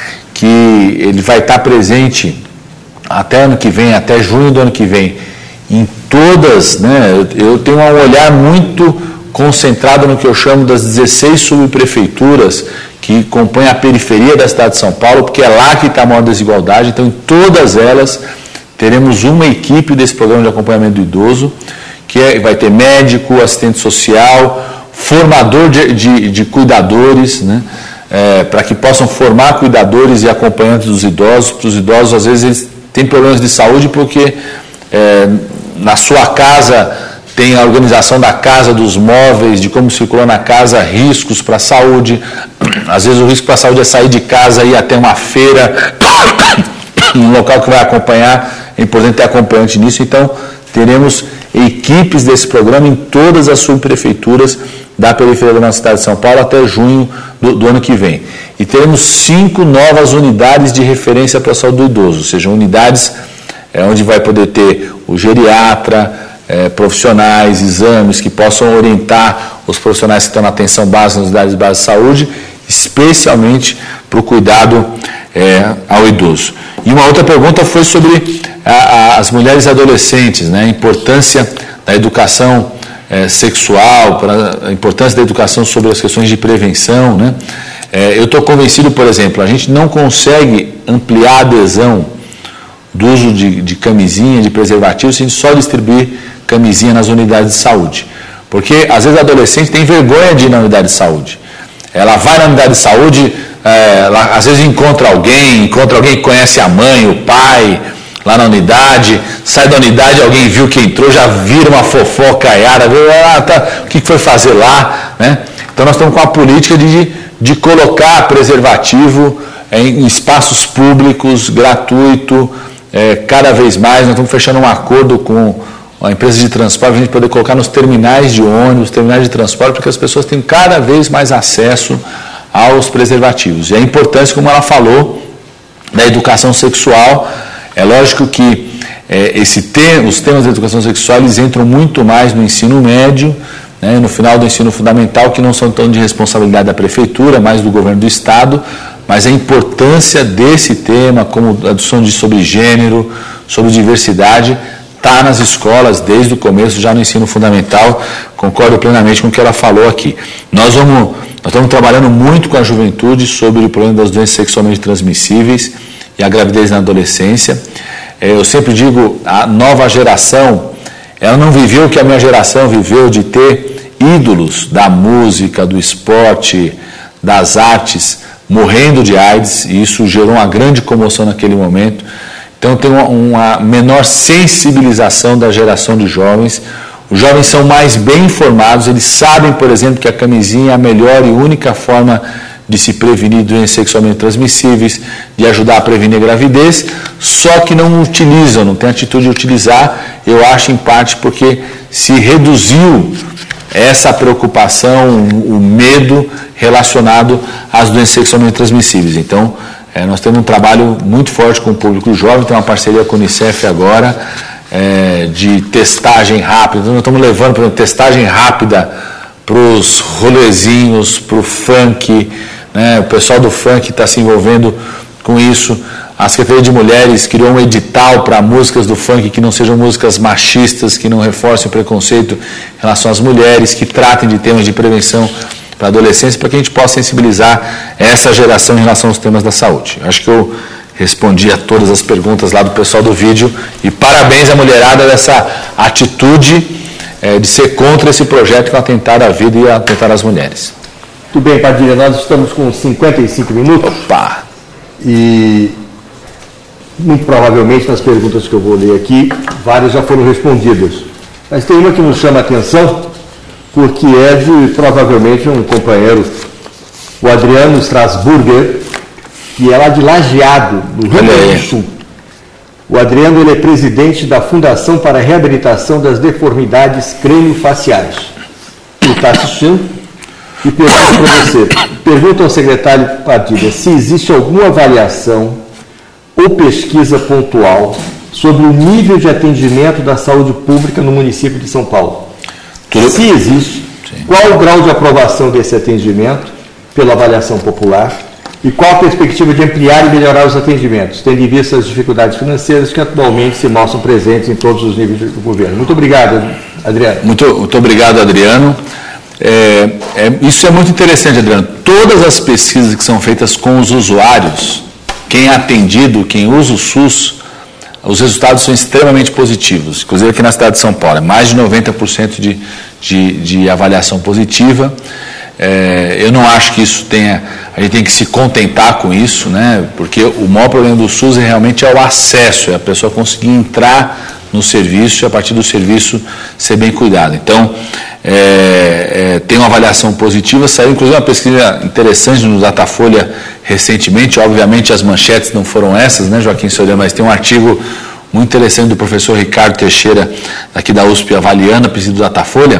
que ele vai estar presente até ano que vem, até junho do ano que vem, em todas, né, eu tenho um olhar muito concentrado no que eu chamo das 16 subprefeituras que compõem a periferia da cidade de São Paulo, porque é lá que está a maior desigualdade. Então, em todas elas, teremos uma equipe desse programa de acompanhamento do idoso, que vai ter médico, assistente social, formador de cuidadores, né? Para que possam formar cuidadores e acompanhantes dos idosos. Para os idosos, às vezes, eles têm problemas de saúde porque na sua casa tem a organização da casa, dos móveis, de como circula na casa, riscos para a saúde. Às vezes o risco para a saúde é sair de casa e ir até uma feira, um local que vai acompanhar. É importante ter acompanhante nisso. Então, teremos equipes desse programa em todas as subprefeituras da periferia da nossa cidade de São Paulo até junho do ano que vem. E teremos 5 novas unidades de referência para a saúde do idoso, ou seja, unidades onde vai poder ter o geriatra, profissionais, exames que possam orientar os profissionais que estão na atenção básica nas unidades básicas de saúde, especialmente para o cuidado ao idoso. E uma outra pergunta foi sobre as mulheres adolescentes, né? A importância da educação sexual, a importância da educação sobre as questões de prevenção, né? Eu estou convencido, por exemplo, a gente não consegue ampliar a adesão do uso de camisinha, de preservativo, se a gente só distribuir camisinha nas unidades de saúde. Porque, às vezes, a adolescente tem vergonha de ir na unidade de saúde. Ela vai na unidade de saúde, ela, às vezes encontra alguém que conhece a mãe, o pai, lá na unidade, sai da unidade, alguém viu que entrou, já vira uma fofocaiada, o que foi fazer lá, né? Então, nós estamos com a política de colocar preservativo em espaços públicos, gratuito, cada vez mais. Nós estamos fechando um acordo com a empresa de transporte, para a gente poder colocar nos terminais de ônibus, terminais de transporte, para que as pessoas tenham cada vez mais acesso aos preservativos. E a importância, como ela falou, da educação sexual. É lógico que os temas da educação sexual eles entram muito mais no ensino médio, né, no final do ensino fundamental, que não são tão de responsabilidade da prefeitura, mais do governo do estado, mas a importância desse tema, como a discussão sobre gênero, sobre diversidade, está nas escolas desde o começo, já no ensino fundamental. Concordo plenamente com o que ela falou aqui. Nós estamos trabalhando muito com a juventude sobre o problema das doenças sexualmente transmissíveis e a gravidez na adolescência. Eu sempre digo, a nova geração, ela não viveu o que a minha geração viveu, de ter ídolos da música, do esporte, das artes, morrendo de AIDS, e isso gerou uma grande comoção naquele momento. Então tem uma menor sensibilização da geração de jovens. Os jovens são mais bem informados, eles sabem, por exemplo, que a camisinha é a melhor e única forma de se prevenir doenças sexualmente transmissíveis, de ajudar a prevenir a gravidez, só que não utilizam, não tem atitude de utilizar. Eu acho em parte porque se reduziu essa preocupação, o medo relacionado às doenças sexualmente transmissíveis. Então, nós temos um trabalho muito forte com o público jovem, tem uma parceria com a Unicef agora, de testagem rápida. Então, nós estamos levando, por exemplo, testagem rápida para os rolezinhos, para o funk, né? O pessoal do funk está se envolvendo com isso. A Secretaria de Mulheres criou um edital para músicas do funk que não sejam músicas machistas, que não reforcem o preconceito em relação às mulheres, que tratem de temas de prevenção para a adolescência, para que a gente possa sensibilizar essa geração em relação aos temas da saúde. Acho que eu respondi a todas as perguntas lá do pessoal do vídeo, e parabéns à mulherada dessa atitude de ser contra esse projeto que é um atentado à vida e atentado às mulheres. Muito bem, Padilha, nós estamos com 55 minutos. Opa! E muito provavelmente nas perguntas que eu vou ler aqui, várias já foram respondidas. Mas tem uma que nos chama a atenção, porque é de provavelmente um companheiro, o Adriano Strasburger, que é lá de Lajeado, no Rio Grande do Sul. O Adriano ele é presidente da Fundação para a Reabilitação das Deformidades Crânio-Faciais. Ele está assistindo e pergunta para você. Pergunta ao secretário Padilha se existe alguma avaliação ou pesquisa pontual sobre o nível de atendimento da saúde pública no município de São Paulo. Se existe, qual o grau de aprovação desse atendimento pela avaliação popular e qual a perspectiva de ampliar e melhorar os atendimentos, tendo em vista as dificuldades financeiras que atualmente se mostram presentes em todos os níveis do governo. Muito obrigado, Adriano. Muito obrigado, Adriano. Isso é muito interessante, Adriano. Todas as pesquisas que são feitas com os usuários, quem é atendido, quem usa o SUS, os resultados são extremamente positivos. Inclusive aqui na cidade de São Paulo, é mais de 90% de avaliação positiva. Eu não acho que isso a gente tem que se contentar com isso, né? Porque o maior problema do SUS realmente é o acesso, é a pessoa conseguir entrar no serviço e a partir do serviço ser bem cuidado. Então, tem uma avaliação positiva, saiu inclusive uma pesquisa interessante no Datafolha recentemente, obviamente as manchetes não foram essas, né, Joaquim Soriano, mas tem um artigo muito interessante do professor Ricardo Teixeira, aqui da USP, avaliando a pesquisa do Datafolha,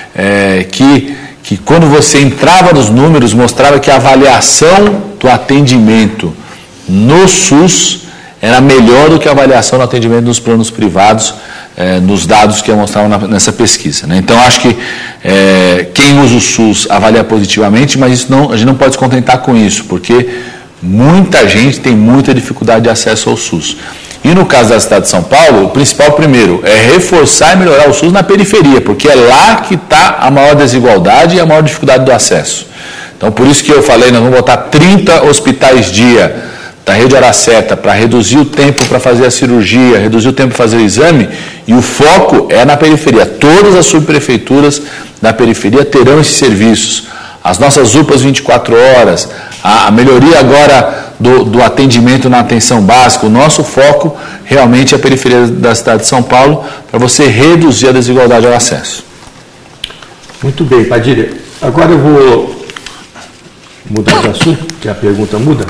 que quando você entrava nos números, mostrava que a avaliação do atendimento no SUS era melhor do que a avaliação do atendimento nos planos privados, nos dados que eu mostrava nessa pesquisa, né? Então, acho que quem usa o SUS avalia positivamente, mas a gente não pode se contentar com isso, porque muita gente tem muita dificuldade de acesso ao SUS. E no caso da cidade de São Paulo, o principal, primeiro, é reforçar e melhorar o SUS na periferia, porque é lá que está a maior desigualdade e a maior dificuldade do acesso. Então, por isso que eu falei, nós vamos botar 30 hospitais dia da rede hora certa, para reduzir o tempo para fazer a cirurgia, reduzir o tempo para fazer o exame, e o foco é na periferia. Todas as subprefeituras da periferia terão esses serviços. As nossas UPAs 24 horas, a melhoria agora do atendimento na atenção básica, o nosso foco realmente é a periferia da cidade de São Paulo, para você reduzir a desigualdade ao acesso. Muito bem, Padilha. Agora eu vou mudar de assunto, que a pergunta muda.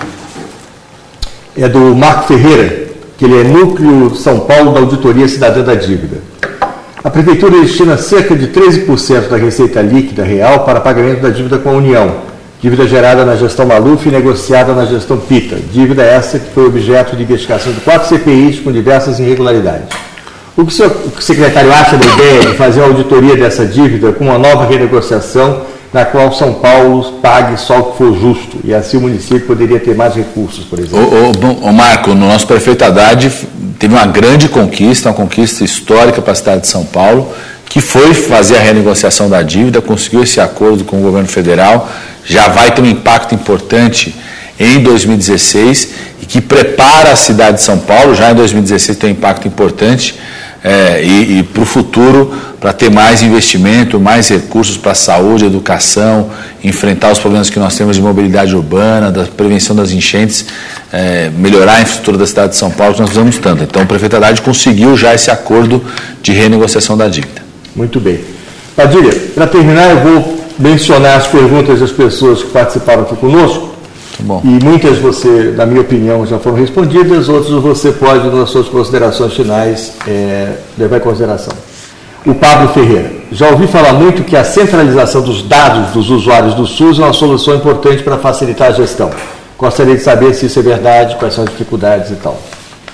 É do Marco Ferreira, que ele é Núcleo São Paulo da Auditoria Cidadã da Dívida. A Prefeitura destina cerca de 13% da receita líquida real para pagamento da dívida com a União, dívida gerada na gestão Maluf e negociada na gestão Pita, dívida essa que foi objeto de investigação de 4 CPIs com diversas irregularidades. O que o secretário acha da ideia de fazer uma auditoria dessa dívida com uma nova renegociação, na qual São Paulo pague só o que for justo, e assim o município poderia ter mais recursos, por exemplo? Marco, o nosso prefeito Haddad teve uma grande conquista, uma conquista histórica para a cidade de São Paulo, que foi fazer a renegociação da dívida, conseguiu esse acordo com o governo federal, já vai ter um impacto importante em 2016, e que prepara a cidade de São Paulo, já em 2016 tem um impacto importante, e para o futuro, para ter mais investimento, mais recursos para a saúde, educação, enfrentar os problemas que nós temos de mobilidade urbana, da prevenção das enchentes, melhorar a infraestrutura da cidade de São Paulo, que nós precisamos tanto. Então, o prefeito Haddad conseguiu já esse acordo de renegociação da dívida. Muito bem. Padilha, para terminar, eu vou mencionar as perguntas das pessoas que participaram aqui conosco. Bom. E muitas você, na minha opinião, já foram respondidas, outras você pode, nas suas considerações finais, levar em consideração. O Pablo Ferreira. Já ouvi falar muito que a centralização dos dados dos usuários do SUS é uma solução importante para facilitar a gestão. Gostaria de saber se isso é verdade, quais são as dificuldades e tal.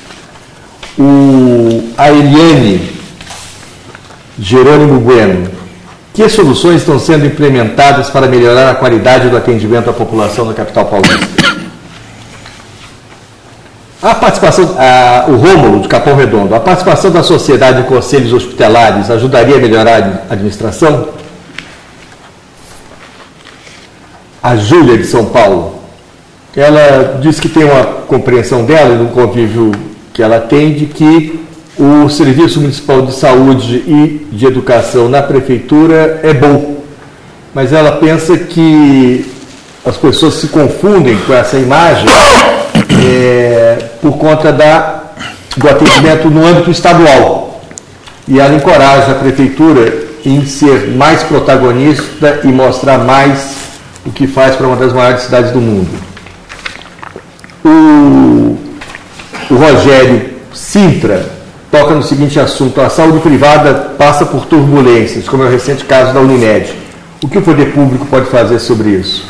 A Eliane Jerônimo Bueno. Que soluções estão sendo implementadas para melhorar a qualidade do atendimento à população da capital paulista? A participação, o Rômulo, de Capão Redondo, a participação da sociedade em conselhos hospitalares ajudaria a melhorar a administração? A Júlia, de São Paulo, ela diz que tem uma compreensão dela, no convívio que ela tem, de que o Serviço Municipal de Saúde e de Educação na Prefeitura é bom, mas ela pensa que as pessoas se confundem com essa imagem por conta do atendimento no âmbito estadual. E ela encoraja a Prefeitura em ser mais protagonista e mostrar mais o que faz para uma das maiores cidades do mundo. O Rogério Sintra toca no seguinte assunto: a saúde privada passa por turbulências, como é o recente caso da Unimed. O que o poder público pode fazer sobre isso?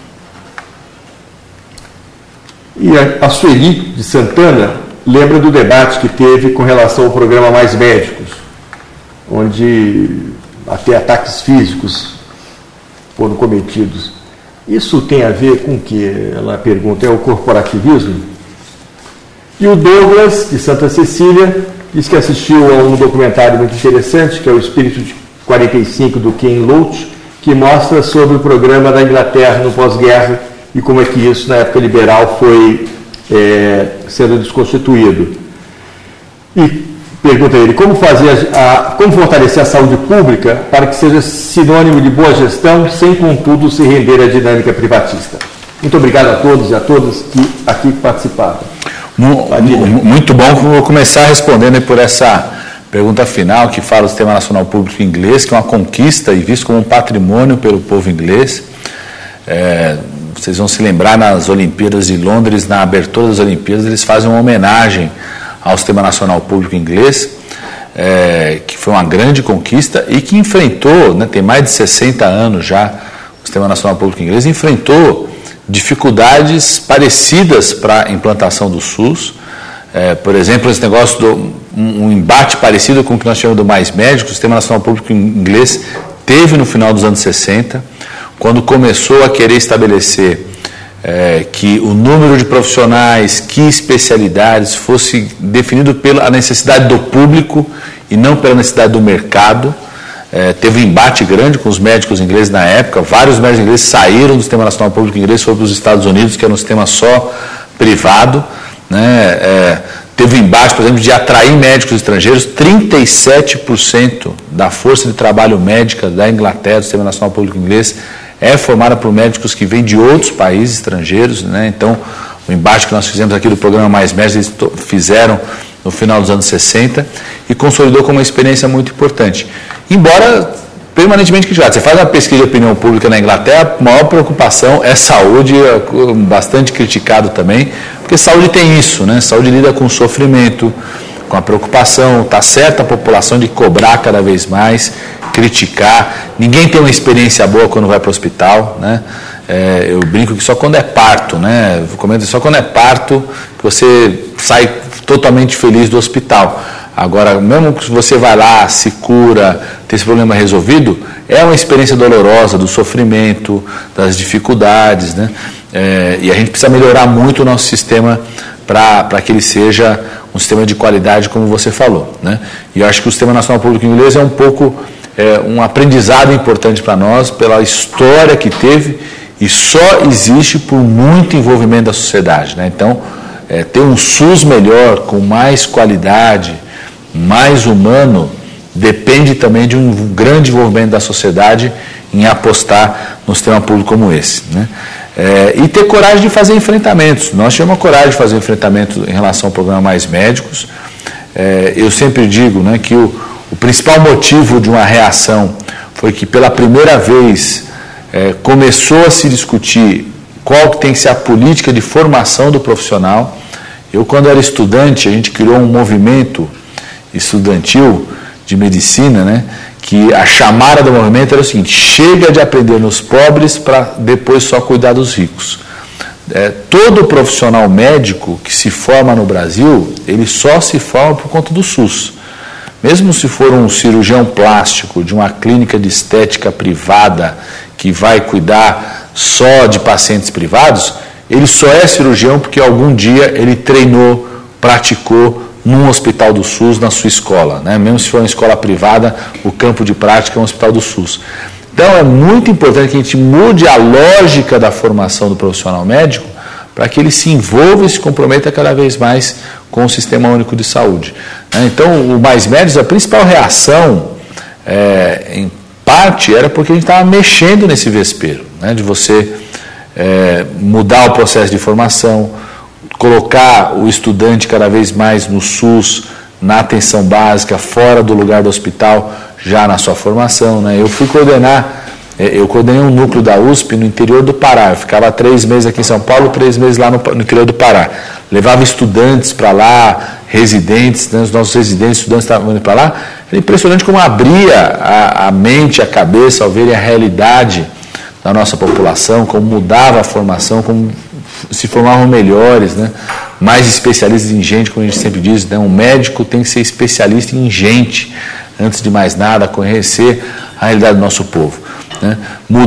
E a Sueli, de Santana, lembra do debate que teve com relação ao programa Mais Médicos, onde até ataques físicos foram cometidos. Isso tem a ver com o que? Ela pergunta, é o corporativismo? E o Douglas, de Santa Cecília, diz que assistiu a um documentário muito interessante, que é o Espírito de 45, do Ken Loach, que mostra sobre o programa da Inglaterra no pós-guerra e como é que isso, na época liberal, foi sendo desconstituído. E pergunta a ele, como fortalecer a saúde pública para que seja sinônimo de boa gestão, sem, contudo, se render à dinâmica privatista? Muito obrigado a todos e a todas que aqui participaram. Muito bom. Vou começar respondendo por essa pergunta final, que fala do Sistema Nacional Público Inglês, que é uma conquista e visto como um patrimônio pelo povo inglês. Vocês vão se lembrar, nas Olimpíadas de Londres, na abertura das Olimpíadas, eles fazem uma homenagem ao Sistema Nacional Público Inglês, que foi uma grande conquista e que enfrentou, né, tem mais de 60 anos já, o Sistema Nacional Público Inglês enfrentou dificuldades parecidas para a implantação do SUS. Por exemplo, esse negócio um embate parecido com o que nós chamamos do Mais Médicos, o Sistema Nacional Público Inglês teve no final dos anos 60, quando começou a querer estabelecer que o número de profissionais, que especialidades fosse definido pela necessidade do público e não pela necessidade do mercado. Teve um embate grande com os médicos ingleses na época, vários médicos ingleses saíram do Sistema Nacional Público Inglês, foram para os Estados Unidos, que era um sistema só privado, né? Teve um embate, por exemplo, de atrair médicos estrangeiros. 37% da força de trabalho médica da Inglaterra, do Sistema Nacional Público Inglês, é formada por médicos que vêm de outros países estrangeiros, né? Então, o embate que nós fizemos aqui do programa Mais Médicos, eles fizeram no final dos anos 60 e consolidou como uma experiência muito importante. Embora permanentemente criticado. Você faz uma pesquisa de opinião pública na Inglaterra, a maior preocupação é saúde, bastante criticado também, porque saúde tem isso, né? Saúde lida com o sofrimento, com a preocupação, está certa a população de cobrar cada vez mais, criticar. Ninguém tem uma experiência boa quando vai para o hospital, né? Eu brinco que só quando é parto, né? Eu comento, só quando é parto que você sai totalmente feliz do hospital. Agora, mesmo que você vai lá, se cura, tem esse problema resolvido, é uma experiência dolorosa do sofrimento, das dificuldades, né? E a gente precisa melhorar muito o nosso sistema para que ele seja um sistema de qualidade, como você falou, né? E eu acho que o Sistema Nacional Público Inglês é um pouco um aprendizado importante para nós, pela história que teve, e só existe por muito envolvimento da sociedade, né? Então, ter um SUS melhor, com mais qualidade, mais humano, depende também de um grande envolvimento da sociedade em apostar no sistema público como esse, né? E ter coragem de fazer enfrentamentos. Nós tivemos coragem de fazer enfrentamento em relação ao programa Mais Médicos. Eu sempre digo, né, que o principal motivo de uma reação foi que pela primeira vez começou a se discutir qual que tem que ser a política de formação do profissional. Eu, quando era estudante, a gente criou um movimento estudantil de medicina, né, que a chamada do movimento era o seguinte: chega de aprender nos pobres para depois só cuidar dos ricos. Todo profissional médico que se forma no Brasil, ele só se forma por conta do SUS. Mesmo se for um cirurgião plástico de uma clínica de estética privada que vai cuidar só de pacientes privados, ele só é cirurgião porque algum dia ele treinou, praticou num hospital do SUS na sua escola, né? Mesmo se for uma escola privada, o campo de prática é um hospital do SUS. Então é muito importante que a gente mude a lógica da formação do profissional médico para que ele se envolva e se comprometa cada vez mais com o Sistema Único de Saúde, né? Então, o Mais Médicos, a principal reação, em parte, era porque a gente estava mexendo nesse vespeiro, né? De você mudar o processo de formação, colocar o estudante cada vez mais no SUS, na atenção básica, fora do lugar do hospital, já na sua formação, né? Eu coordenei um núcleo da USP no interior do Pará. Eu ficava 3 meses aqui em São Paulo, 3 meses lá no interior do Pará. Levava estudantes para lá, residentes, né? Os nossos residentes, estudantes estavam indo para lá. Era impressionante como abria a mente, a cabeça ao verem a realidade da nossa população, como mudava a formação, como se formavam melhores, né? Mais especialistas em gente, como a gente sempre diz, né? Um médico tem que ser especialista em gente, antes de mais nada, conhecer a realidade do nosso povo, né?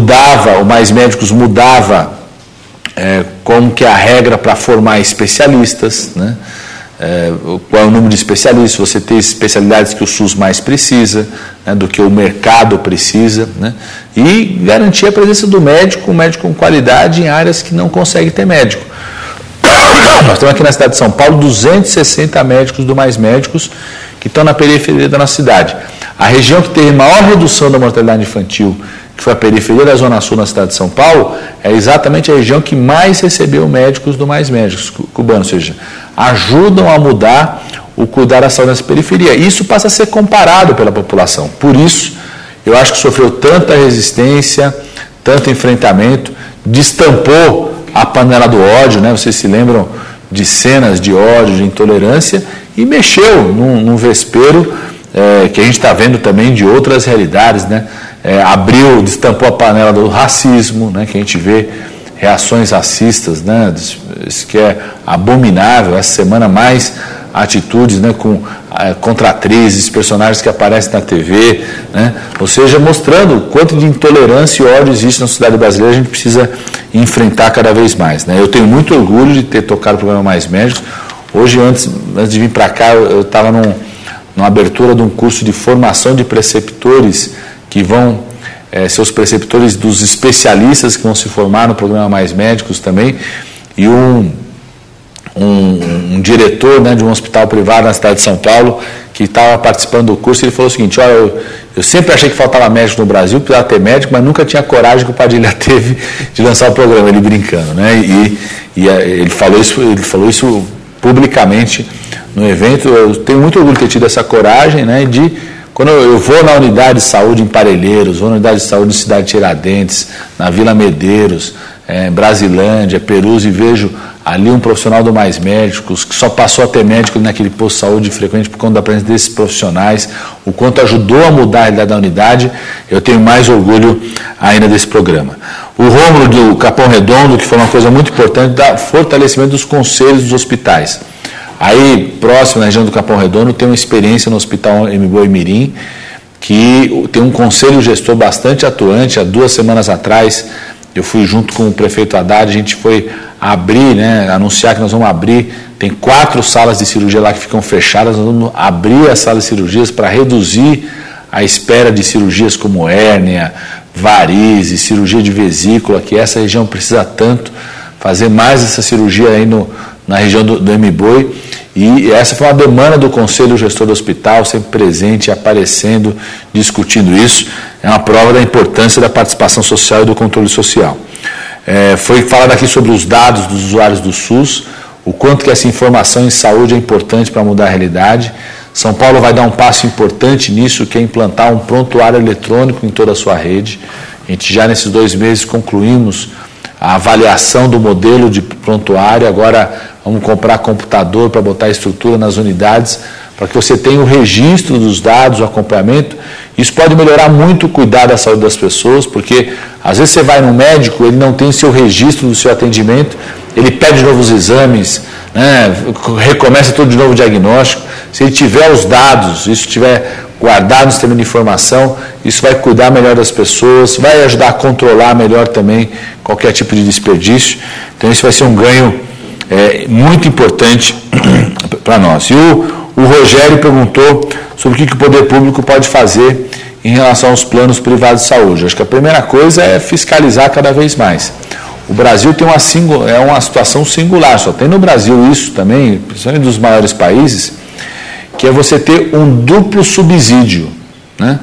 O Mais Médicos mudava como que a regra para formar especialistas, né? qual é o número de especialistas, você ter especialidades que o SUS mais precisa, né, do que o mercado precisa, né, e garantir a presença do médico, um médico com qualidade em áreas que não consegue ter médico. Nós temos aqui na cidade de São Paulo 260 médicos do Mais Médicos que estão na periferia da nossa cidade. A região que teve maior redução da mortalidade infantil, que foi a periferia da Zona Sul na cidade de São Paulo, é exatamente a região que mais recebeu médicos do Mais Médicos cubanos, ou seja, ajudam a mudar o cuidar da saúde nessa periferia. Isso passa a ser comparado pela população. Por isso, eu acho que sofreu tanta resistência, tanto enfrentamento, destampou a panela do ódio, né? Vocês se lembram de cenas de ódio, de intolerância, e mexeu num vespeiro que a gente está vendo também de outras realidades, né? Destampou a panela do racismo, né? Que a gente vê reações racistas, né? Isso que é abominável. Essa semana mais atitudes, né? Contra atrizes, personagens que aparecem na TV, né? Ou seja, mostrando o quanto de intolerância e ódio existe na sociedade brasileira. A gente precisa enfrentar cada vez mais, né? Eu tenho muito orgulho de ter tocado o programa Mais Médicos. Hoje, antes de vir para cá, eu estava numa abertura de um curso de formação de preceptores que vão ser os preceptores dos especialistas que vão se formar no programa Mais Médicos também, e um diretor, né, de um hospital privado na cidade de São Paulo, que estava participando do curso, ele falou o seguinte: olha, eu sempre achei que faltava médico no Brasil, precisava ter médico, mas nunca tinha coragem que o Padilha teve de lançar o programa, ele brincando, né? E ele falou isso publicamente no evento. Eu tenho muito orgulho de ter tido essa coragem, né, quando eu vou na unidade de saúde em Parelheiros, vou na unidade de saúde em Cidade Tiradentes, na Vila Medeiros, Brasilândia, Perus, e vejo ali um profissional do Mais Médicos, que só passou a ter médico naquele posto de saúde frequente por conta da presença desses profissionais, o quanto ajudou a mudar a realidade da unidade, eu tenho mais orgulho ainda desse programa. O Rômulo do Capão Redondo, que foi uma coisa muito importante, da fortalecimento dos conselhos dos hospitais. Aí, próximo, na região do Capão Redondo, tem uma experiência no Hospital Mboi Mirim, que tem um conselho gestor bastante atuante. Há 2 semanas atrás, eu fui junto com o prefeito Haddad, a gente foi abrir, né, anunciar que nós vamos abrir, tem 4 salas de cirurgia lá que ficam fechadas, nós vamos abrir as salas de cirurgias para reduzir a espera de cirurgias como hérnia, varizes, cirurgia de vesícula, que essa região precisa tanto, fazer mais essa cirurgia aí na região do Mboi, e essa foi uma demanda do Conselho Gestor do Hospital, sempre presente, aparecendo, discutindo isso. É uma prova da importância da participação social e do controle social. Foi falado aqui sobre os dados dos usuários do SUS, o quanto que essa informação em saúde é importante para mudar a realidade. São Paulo vai dar um passo importante nisso, que é implantar um prontuário eletrônico em toda a sua rede. A gente já nesses 2 meses concluímos a avaliação do modelo de prontuário. Agora vamos comprar computador para botar estrutura nas unidades, para que você tenha o registro dos dados, o acompanhamento. Isso pode melhorar muito o cuidado da saúde das pessoas, porque às vezes você vai no médico, ele não tem o seu registro do seu atendimento, ele pede novos exames, né, recomeça tudo de novo o diagnóstico. Se ele tiver os dados, isso estiver guardado no sistema de informação, isso vai cuidar melhor das pessoas, vai ajudar a controlar melhor também qualquer tipo de desperdício. Então isso vai ser um ganho muito importante para nós. E o Rogério perguntou sobre o que o poder público pode fazer em relação aos planos privados de saúde. Acho que a primeira coisa é fiscalizar cada vez mais. O Brasil tem uma situação singular, só tem no Brasil isso também, principalmente dos maiores países, que é você ter um duplo subsídio, né?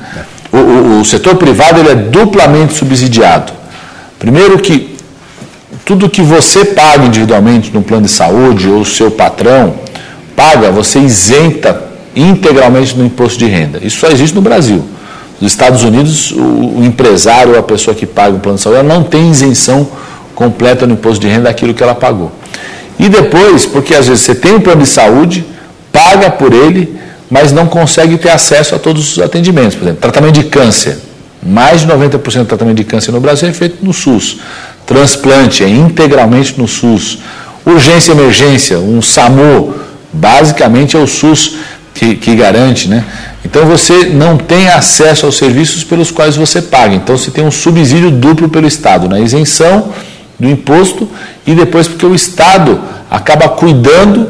O setor privado, ele é duplamente subsidiado. Primeiro que tudo que você paga individualmente no plano de saúde, ou o seu patrão paga, você isenta integralmente no imposto de renda. Isso só existe no Brasil. Nos Estados Unidos, o empresário ou a pessoa que paga o plano de saúde, ela não tem isenção completa no imposto de renda daquilo que ela pagou. E depois, porque às vezes você tem um plano de saúde, paga por ele, mas não consegue ter acesso a todos os atendimentos. Por exemplo, tratamento de câncer. Mais de 90% do tratamento de câncer no Brasil é feito no SUS. Transplante é integralmente no SUS. Urgência e emergência, um SAMU, basicamente é o SUS que garante, né? Então você não tem acesso aos serviços pelos quais você paga. Então você tem um subsídio duplo pelo Estado, na isenção do imposto, e depois porque o Estado acaba cuidando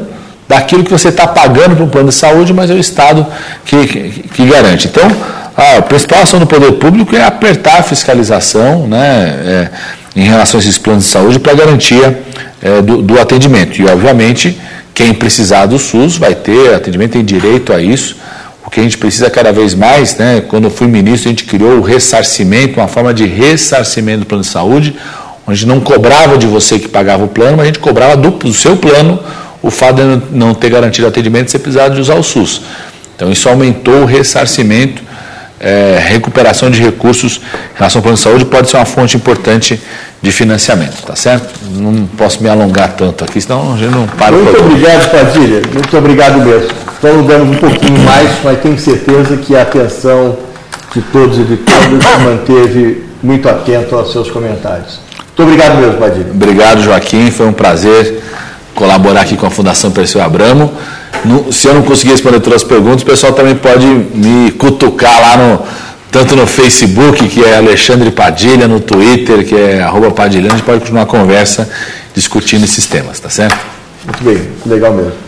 daquilo que você está pagando para um plano de saúde, mas é o Estado que garante. Então, a principal ação do poder público é apertar a fiscalização, né, em relação a esses planos de saúde para garantia do atendimento. E, obviamente, quem precisar do SUS vai ter atendimento, tem direito a isso. O que a gente precisa cada vez mais, né, quando eu fui ministro, a gente criou o ressarcimento, uma forma de ressarcimento do plano de saúde, onde a gente não cobrava de você que pagava o plano, mas a gente cobrava do seu plano o fato de não ter garantido atendimento, você precisava de usar o SUS. Então, isso aumentou o ressarcimento, recuperação de recursos em relação ao plano de saúde, pode ser uma fonte importante de financiamento, tá certo? Não posso me alongar tanto aqui, senão a gente não para. Muito obrigado, Padilha, muito obrigado mesmo. Estamos dando um pouquinho mais, mas tenho certeza que a atenção de todos e de todas se manteve muito atento aos seus comentários. Muito obrigado mesmo, Padilha. Obrigado, Joaquim, foi um prazer colaborar aqui com a Fundação Perseu Abramo. Se eu não conseguir responder todas as perguntas, o pessoal também pode me cutucar lá tanto no Facebook, que é Alexandre Padilha, no Twitter, que é @Padilha, a gente pode continuar a conversa discutindo esses temas, tá certo? Muito bem, legal mesmo.